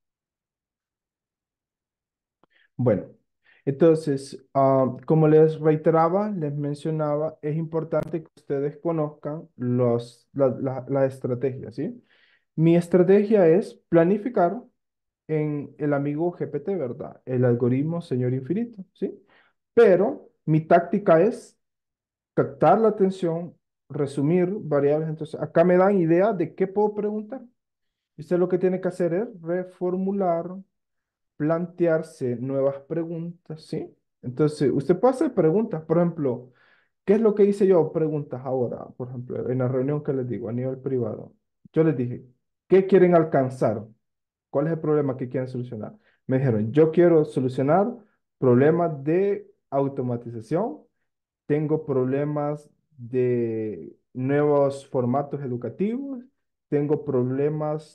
Bueno, entonces, como les reiteraba, les mencionaba, es importante que ustedes conozcan las estrategias, ¿sí? Mi estrategia es planificar en el amigo GPT, ¿verdad? El algoritmo señor infinito, ¿sí? Pero mi táctica es captar la atención, resumir variables. Entonces, acá me dan idea de qué puedo preguntar. Y usted lo que tiene que hacer es reformular, plantearse nuevas preguntas, ¿sí? Entonces, usted puede hacer preguntas, por ejemplo, ¿qué es lo que hice yo? Preguntas ahora, por ejemplo, en la reunión que les digo a nivel privado. Yo les dije, ¿qué quieren alcanzar? ¿Cuál es el problema que quieren solucionar? Me dijeron, yo quiero solucionar problemas de automatización, tengo problemas de nuevos formatos educativos, tengo problemas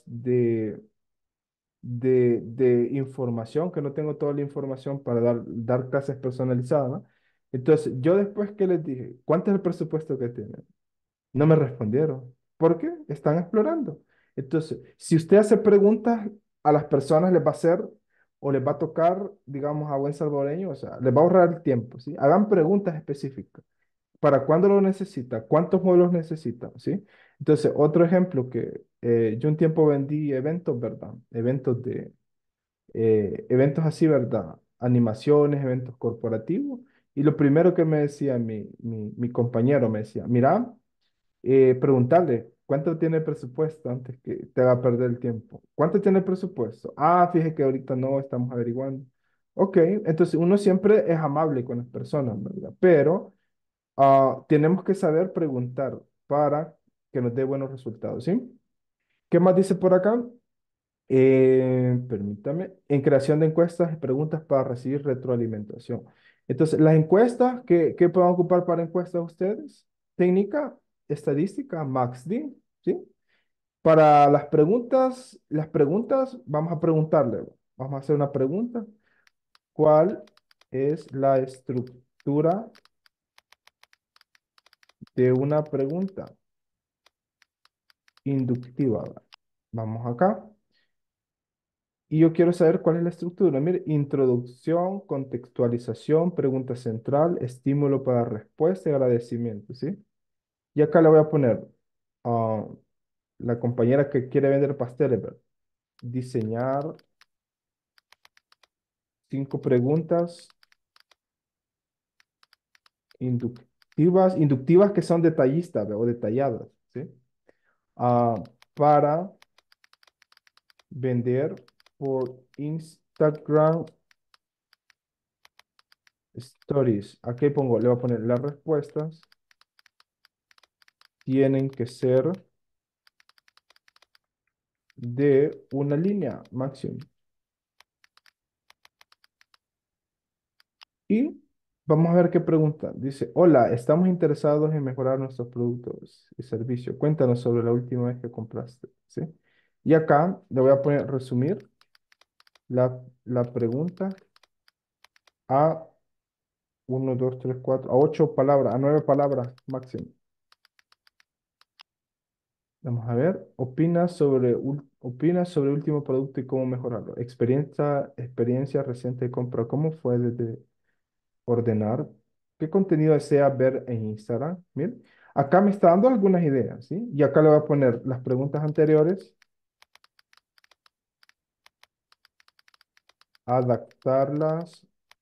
de información, que no tengo toda la información para dar clases personalizadas. Entonces, yo después que les dije, ¿cuánto es el presupuesto que tienen? No me respondieron. ¿Por qué? Están explorando. Entonces, si usted hace preguntas a las personas, les va a hacer o les va a tocar, digamos, a buen salvadoreño, o sea, les va a ahorrar el tiempo, ¿sí? Hagan preguntas específicas. ¿Para cuándo lo necesita? ¿Cuántos módulos necesita? ¿Sí? Entonces, otro ejemplo que yo un tiempo vendí eventos, ¿verdad? Eventos así, ¿verdad? Animaciones, eventos corporativos. Y lo primero que me decía mi compañero, me decía, mira, preguntarle, ¿cuánto tiene el presupuesto antes que te haga perder el tiempo? ¿Cuánto tiene el presupuesto? Ah, fíjese que ahorita no, estamos averiguando. Ok, entonces uno siempre es amable con las personas, ¿verdad? Pero tenemos que saber preguntar para que nos dé buenos resultados, ¿sí? ¿Qué más dice por acá? Permítame, en creación de encuestas y preguntas para recibir retroalimentación. Entonces, las encuestas, ¿qué pueden ocupar para encuestas ustedes? Técnica, estadística, MaxD, ¿sí? Para las preguntas, vamos a preguntarle, vamos a hacer una pregunta. ¿Cuál es la estructura de una pregunta inductiva? Vamos acá. Y yo quiero saber cuál es la estructura. Mire, introducción, contextualización, pregunta central, estímulo para respuesta y agradecimiento, ¿sí? Y acá le voy a poner a la compañera que quiere vender pasteles, ¿verdad? Diseñar 5 preguntas inductivas que son detallistas o detalladas, ¿sí? Ah, para vender por Instagram Stories. Aquí pongo, le voy a poner las respuestas tienen que ser de una línea máximo. Y vamos a ver qué pregunta. Dice, hola, estamos interesados en mejorar nuestros productos y servicios. Cuéntanos sobre la última vez que compraste, ¿sí? Y acá le voy a poner resumir la pregunta a 8 palabras, a 9 palabras máximo. Vamos a ver. Opina sobre último producto y cómo mejorarlo. Experiencia reciente de compra. ¿Cómo fue desde ordenar? ¿Qué contenido desea ver en Instagram? Miren, acá me está dando algunas ideas, ¿sí? Y acá le voy a poner las preguntas anteriores, adaptarlas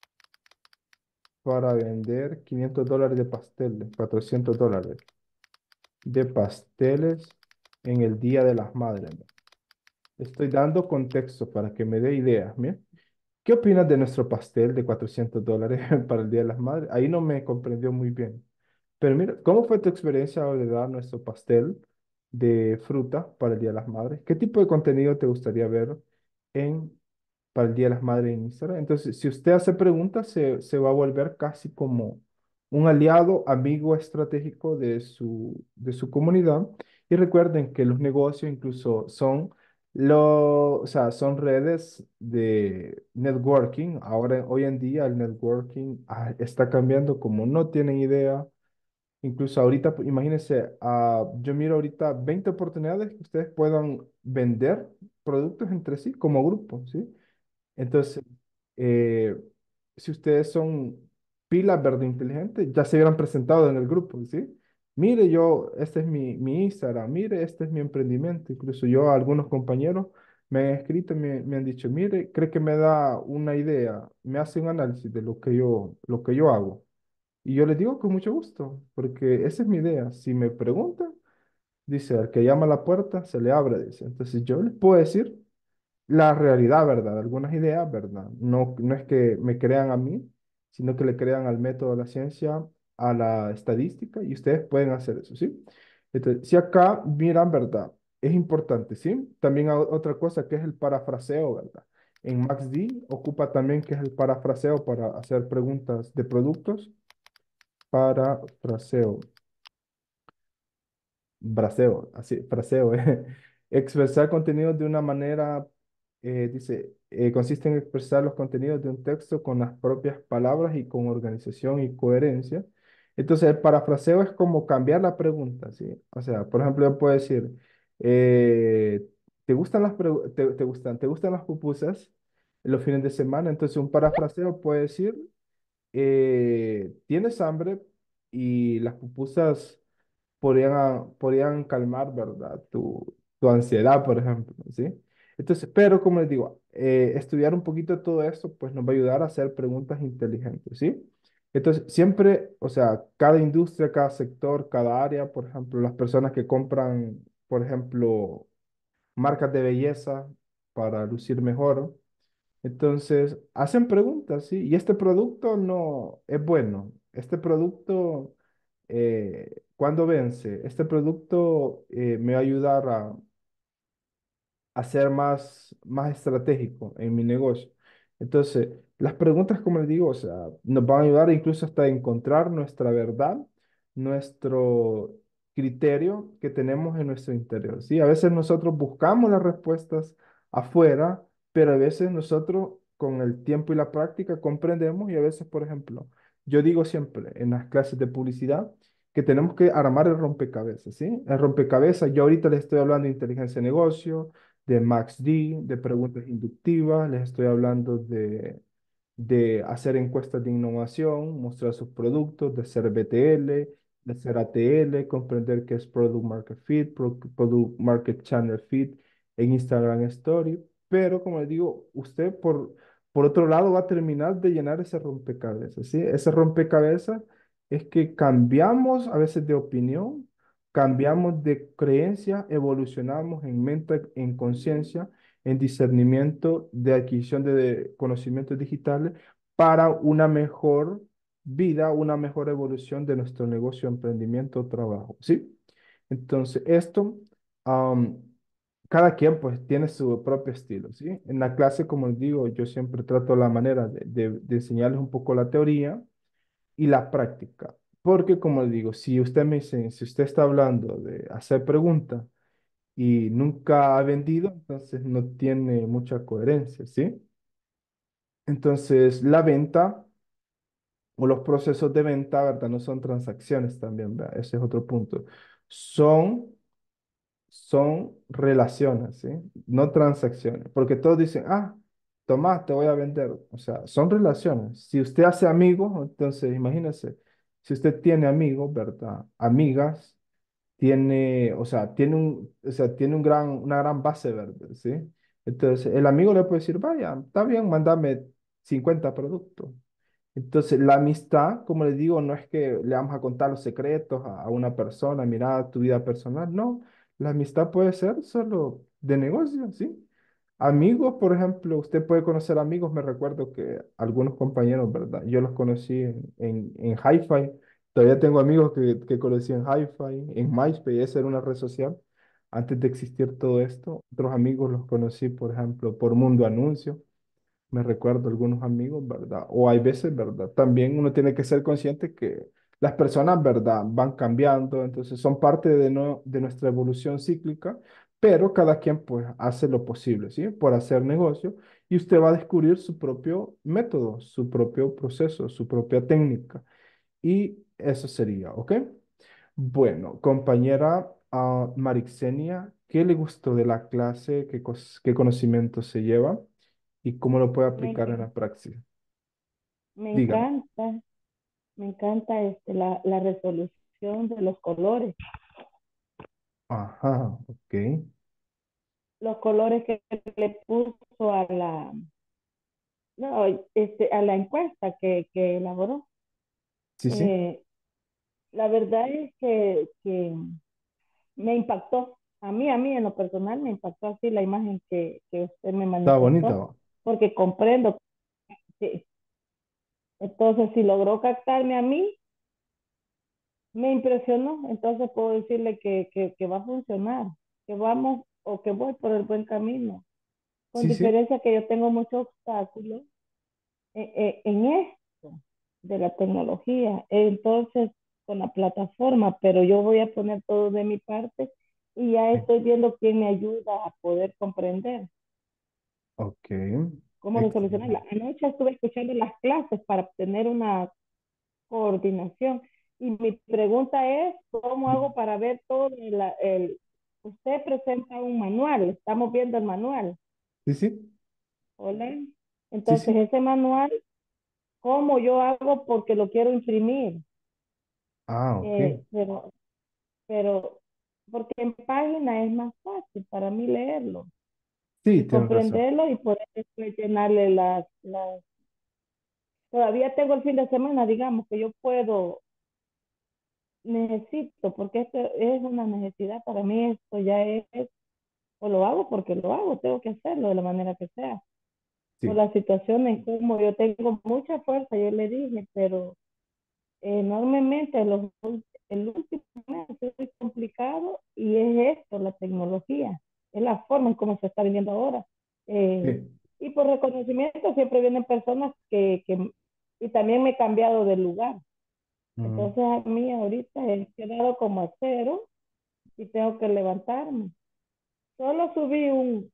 para vender $500 de pasteles, $400 de pasteles en el Día de las Madres. Estoy dando contexto para que me dé ideas. Mira, ¿qué opinas de nuestro pastel de $400 para el Día de las Madres? Ahí no me comprendió muy bien. Pero mira, ¿cómo fue tu experiencia de dar nuestro pastel de fruta para el Día de las Madres? ¿Qué tipo de contenido te gustaría ver en para el Día de las Madres en Instagram? Entonces, si usted hace preguntas, se va a volver casi como un aliado, amigo estratégico de su comunidad. Y recuerden que los negocios incluso o sea, son redes de networking. Ahora, hoy en día, el networking está cambiando como no tienen idea. Incluso ahorita, pues, imagínense, yo miro ahorita 20 oportunidades que ustedes puedan vender productos entre sí como grupo, ¿sí? Entonces, eh, si ustedes son pilas verde inteligentes, ya se hubieran presentado en el grupo, ¿sí? Mire, este es mi Instagram, mire, este es mi emprendimiento. Incluso yo, algunos compañeros me han escrito y me han dicho, mire, cree que me da una idea, me hace un análisis de lo que yo hago. Y yo les digo con mucho gusto, porque esa es mi idea. Si me preguntan, dice, al que llama a la puerta, se le abre, dice. Entonces yo les puedo decir la realidad, ¿verdad? Algunas ideas, ¿verdad? No, no es que me crean a mí, sino que le crean al método de la ciencia, a la estadística, y ustedes pueden hacer eso, ¿sí? Entonces, si acá miran, ¿verdad? Es importante, ¿sí? También hay otra cosa que es el parafraseo, ¿verdad? En MaxD ocupa también que es el parafraseo para hacer preguntas de productos. Parafraseo. Braseo, así, fraseo. Expresar contenidos de una manera, dice, consiste en expresar los contenidos de un texto con las propias palabras y con organización y coherencia. Entonces, el parafraseo es como cambiar la pregunta, ¿sí? O sea, por ejemplo, yo puedo decir, eh, ¿te gustan las pupusas los fines de semana? Entonces, un parafraseo puede decir, ¿tienes hambre? Y las pupusas podrían calmar, ¿verdad? Tu ansiedad, por ejemplo, ¿sí? Entonces, pero como les digo, estudiar un poquito todo esto, pues nos va a ayudar a hacer preguntas inteligentes, ¿sí? Entonces, siempre, o sea, cada industria, cada sector, cada área, por ejemplo, las personas que compran, por ejemplo, marcas de belleza para lucir mejor, entonces, hacen preguntas, ¿sí? Y este producto no es bueno. Este producto, ¿cuándo vence? Este producto me va a ayudar a ser más estratégico en mi negocio. Entonces, las preguntas, como les digo, o sea, nos van a ayudar incluso hasta a encontrar nuestra verdad, nuestro criterio que tenemos en nuestro interior, ¿sí? A veces nosotros buscamos las respuestas afuera, pero a veces nosotros con el tiempo y la práctica comprendemos y a veces, por ejemplo, yo digo siempre en las clases de publicidad que tenemos que armar el rompecabezas, ¿sí? El rompecabezas, yo ahorita les estoy hablando de inteligencia de negocio, de MaxD, de preguntas inductivas, les estoy hablando de hacer encuestas de innovación, mostrar sus productos, de hacer BTL, de hacer ATL, comprender qué es Product Market Fit, Product Market Channel Fit en Instagram Story. Pero como les digo, usted por otro lado, va a terminar de llenar ese rompecabezas, ¿sí? Ese rompecabezas es que cambiamos a veces de opinión, cambiamos de creencia, evolucionamos en mente, en conciencia, en discernimiento de adquisición de conocimientos digitales para una mejor vida, una mejor evolución de nuestro negocio, emprendimiento o trabajo, ¿sí? Entonces, esto, am, cada quien pues tiene su propio estilo, ¿sí? En la clase, como les digo, yo siempre trato la manera de enseñarles un poco la teoría y la práctica. Porque, como les digo, si usted me dice, si usted está hablando de hacer preguntas y nunca ha vendido, entonces no tiene mucha coherencia, ¿sí? Entonces, la venta o los procesos de venta, ¿verdad? No son transacciones también, ¿verdad? Ese es otro punto. Son son relaciones, ¿sí? No transacciones, porque todos dicen, ah, toma, te voy a vender. O sea, son relaciones. Si usted hace amigos, entonces imagínese, si usted tiene amigos, ¿verdad? Amigas, tiene, o sea, tiene una gran base, ¿verdad? ¿Sí? Entonces, el amigo le puede decir, vaya, está bien, mándame 50 productos. Entonces, la amistad, como les digo, no es que le vamos a contar los secretos a una persona, mira tu vida personal, no. La amistad puede ser solo de negocio, ¿sí? Amigos, por ejemplo, usted puede conocer amigos, me recuerdo que algunos compañeros, ¿verdad? Yo los conocí en Hi-Fi, todavía tengo amigos que conocí en Hi-Fi, en MySpace, esa era una red social, antes de existir todo esto. Otros amigos los conocí, por ejemplo, por Mundo Anuncio. Me recuerdo algunos amigos, ¿verdad? O hay veces, ¿verdad? También uno tiene que ser consciente que las personas, ¿verdad? Van cambiando, entonces son parte de, no, de nuestra evolución cíclica, pero cada quien pues hace lo posible, ¿sí? Por hacer negocio y usted va a descubrir su propio método, su propio proceso, su propia técnica. Y eso sería, ¿ok? Bueno, compañera Marixenia, ¿qué le gustó de la clase? ¿Qué conocimiento se lleva? ¿Y cómo lo puede Me, aplicar en la praxis? me Dígame. encanta, me encanta la resolución de los colores. Ajá, ok. Los colores que le puso no, a la encuesta que elaboró. Sí, sí. Eh, la verdad es que me impactó. A mí en lo personal me impactó así la imagen que usted me Está bonita, manifestó, ¿va? porque comprendo que entonces si logró captarme a mí, me impresionó, entonces puedo decirle que va a funcionar, que vamos o que voy por el buen camino, con Sí, sí. diferencia que yo tengo muchos obstáculos en esto de la tecnología, entonces con la plataforma, pero yo voy a poner todo de mi parte y ya Sí. estoy viendo quién me ayuda a poder comprender Ok. cómo resolucionarla. Excelente. Anoche estuve escuchando las clases para obtener una coordinación. Y mi pregunta es, ¿cómo hago para ver todo usted presenta un manual, estamos viendo el manual, Sí, sí. ¿hola? Sí, Entonces, sí. ese manual, ¿cómo yo hago? Porque lo quiero imprimir, Ah, ok. pero, porque en página es más fácil para mí leerlo Sí, y tienes razón. comprenderlo y poder después llenarle todavía tengo el fin de semana, digamos, que yo puedo necesito, porque esto es una necesidad para mí, esto ya es, o lo hago porque lo hago, tengo que hacerlo de la manera que sea. Por Sí. la situación en como yo tengo mucha fuerza, yo le dije, pero enormemente el último mes es muy complicado y es esto, la tecnología, es la forma en cómo se está viviendo ahora. Eh, Sí. y por reconocimiento siempre vienen personas y también me he cambiado de lugar. Mm, Entonces a mí ahorita he quedado como a cero y tengo que levantarme. Solo subí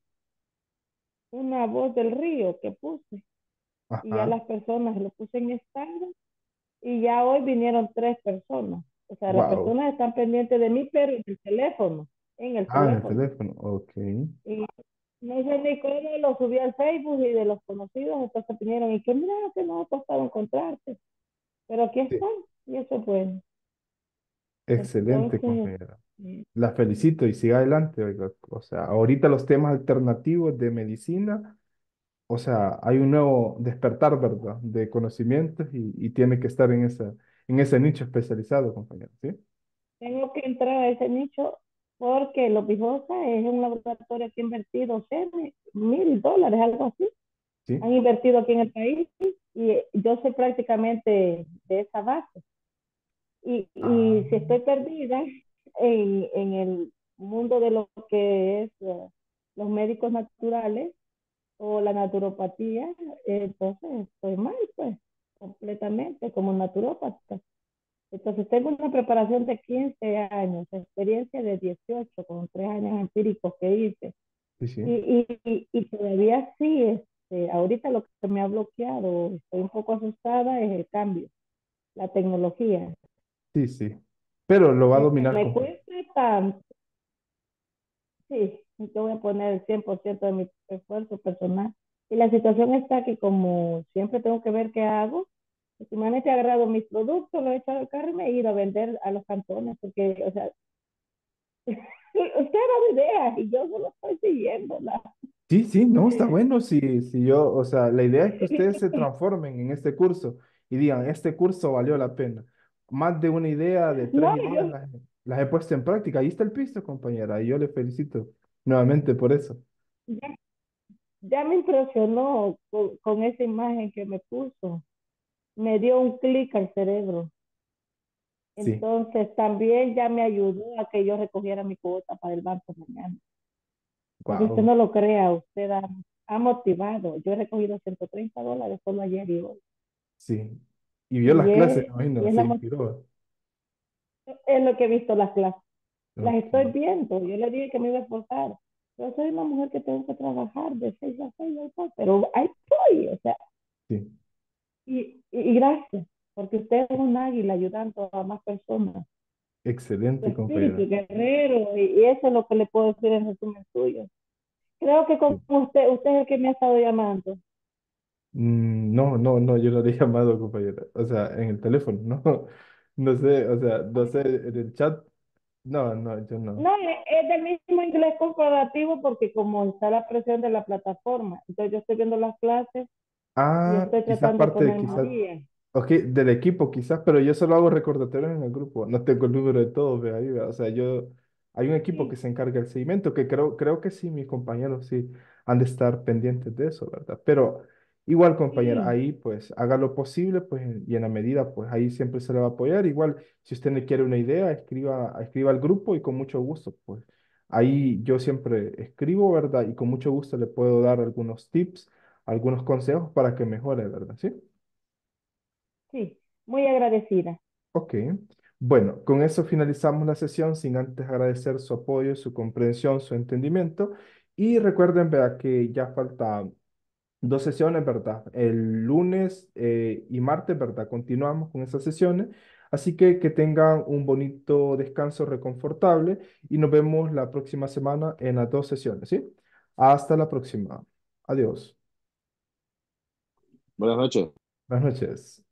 una voz del río que puse y ya ajá. las personas lo puse en estado y ya hoy vinieron 3 personas. O sea, las Wow. personas están pendientes de mí, pero en el Ah, en el teléfono. teléfono. Ok. Y no sé ni cómo lo subí al Facebook y de los conocidos, entonces vinieron y que mira, que no ha costado encontrarte, pero aquí Sí. están y eso es bueno. Excelente, Entonces, compañera. La felicito y siga adelante, oiga. O sea, ahorita los temas alternativos de medicina, o sea, hay un nuevo despertar, ¿verdad? De conocimientos y tiene que estar en ese nicho especializado, compañero, ¿sí? Tengo que entrar a ese nicho porque Los Bijosa es un laboratorio que ha invertido $100,000, algo así. Sí. Han invertido aquí en el país y yo soy prácticamente de esa base. Ah, Y si estoy perdida en el mundo de lo que es los médicos naturales o la naturopatía, entonces estoy mal, pues, completamente como naturópata. Entonces tengo una preparación de 15 años, experiencia de 18 con 3 años empíricos que hice. sí, sí. Y todavía sí, ahorita lo que me ha bloqueado, estoy un poco asustada, es el cambio, la tecnología. Sí, sí. Pero lo va a dominar, Me compañero. cuesta tanto, sí, yo voy a poner el 100% de mi esfuerzo personal. Y la situación está que como siempre tengo que ver qué hago, últimamente he agarrado mis productos, los he echado al carro y me he ido a vender a los cantones, porque, o sea, usted da ideas y yo solo estoy siguiéndola. Sí, sí, no, está bueno. Si yo, o sea, la idea es que ustedes se transformen en este curso y digan, este curso valió la pena. Más de una idea, de tres No, ideas, las he puesto en práctica. Ahí está el piso, compañera, y yo le felicito nuevamente por eso. ya, ya me impresionó con esa imagen que me puso. Me dio un clic al cerebro. Sí, Entonces también ya me ayudó a que yo recogiera mi cuota para el banco mañana. Aunque usted wow, no lo crea, usted ha motivado. Yo he recogido $130 solo ayer y hoy. sí. Y vio las Y clases, es, me imagino, y es, se la, inspiró. es lo que he visto las clases. Las Ok, estoy viendo. Yo le dije que me iba a esforzar. Yo soy una mujer que tengo que trabajar de 6 a 6, pero ahí estoy. O sea, sí, y gracias, porque usted es un águila ayudando a más personas. Su excelente, compañera. espíritu guerrero, y eso es lo que le puedo decir en resumen suyo. Creo que con Sí. usted es el que me ha estado llamando. No, no, no, yo no le he llamado, compañera. O sea, en el teléfono, no, no sé, o sea, no sé, en el chat, no, no, yo no. No, es del mismo inglés corporativo porque como está la presión de la plataforma, entonces yo estoy viendo las clases y Ah, estoy quizás tratando de parte de, ponerme al quizás, día. ok, del equipo quizás, pero yo solo hago recordatorios en el grupo, no tengo el número de todos, ve ahí, vea. O sea, hay un equipo que Sí, se encarga del seguimiento, que creo que sí, mis compañeros sí han de estar pendientes de eso, ¿verdad? Pero igual, compañera, sí, ahí pues haga lo posible, pues, y en la medida, pues ahí siempre se le va a apoyar. Igual, si usted le quiere una idea, escriba al grupo y con mucho gusto, pues. Ahí yo siempre escribo, ¿verdad? Y con mucho gusto le puedo dar algunos tips, algunos consejos para que mejore, ¿verdad? ¿Sí? sí, muy agradecida. Ok. Bueno, con eso finalizamos la sesión sin antes agradecer su apoyo, su comprensión, su entendimiento. Y recuerden, vea, que ya falta dos sesiones, ¿verdad? El lunes y martes, ¿verdad? Continuamos con esas sesiones. Así que tengan un bonito descanso reconfortable y nos vemos la próxima semana en las dos sesiones, ¿sí? Hasta la próxima. Adiós. Buenas noches. Buenas noches.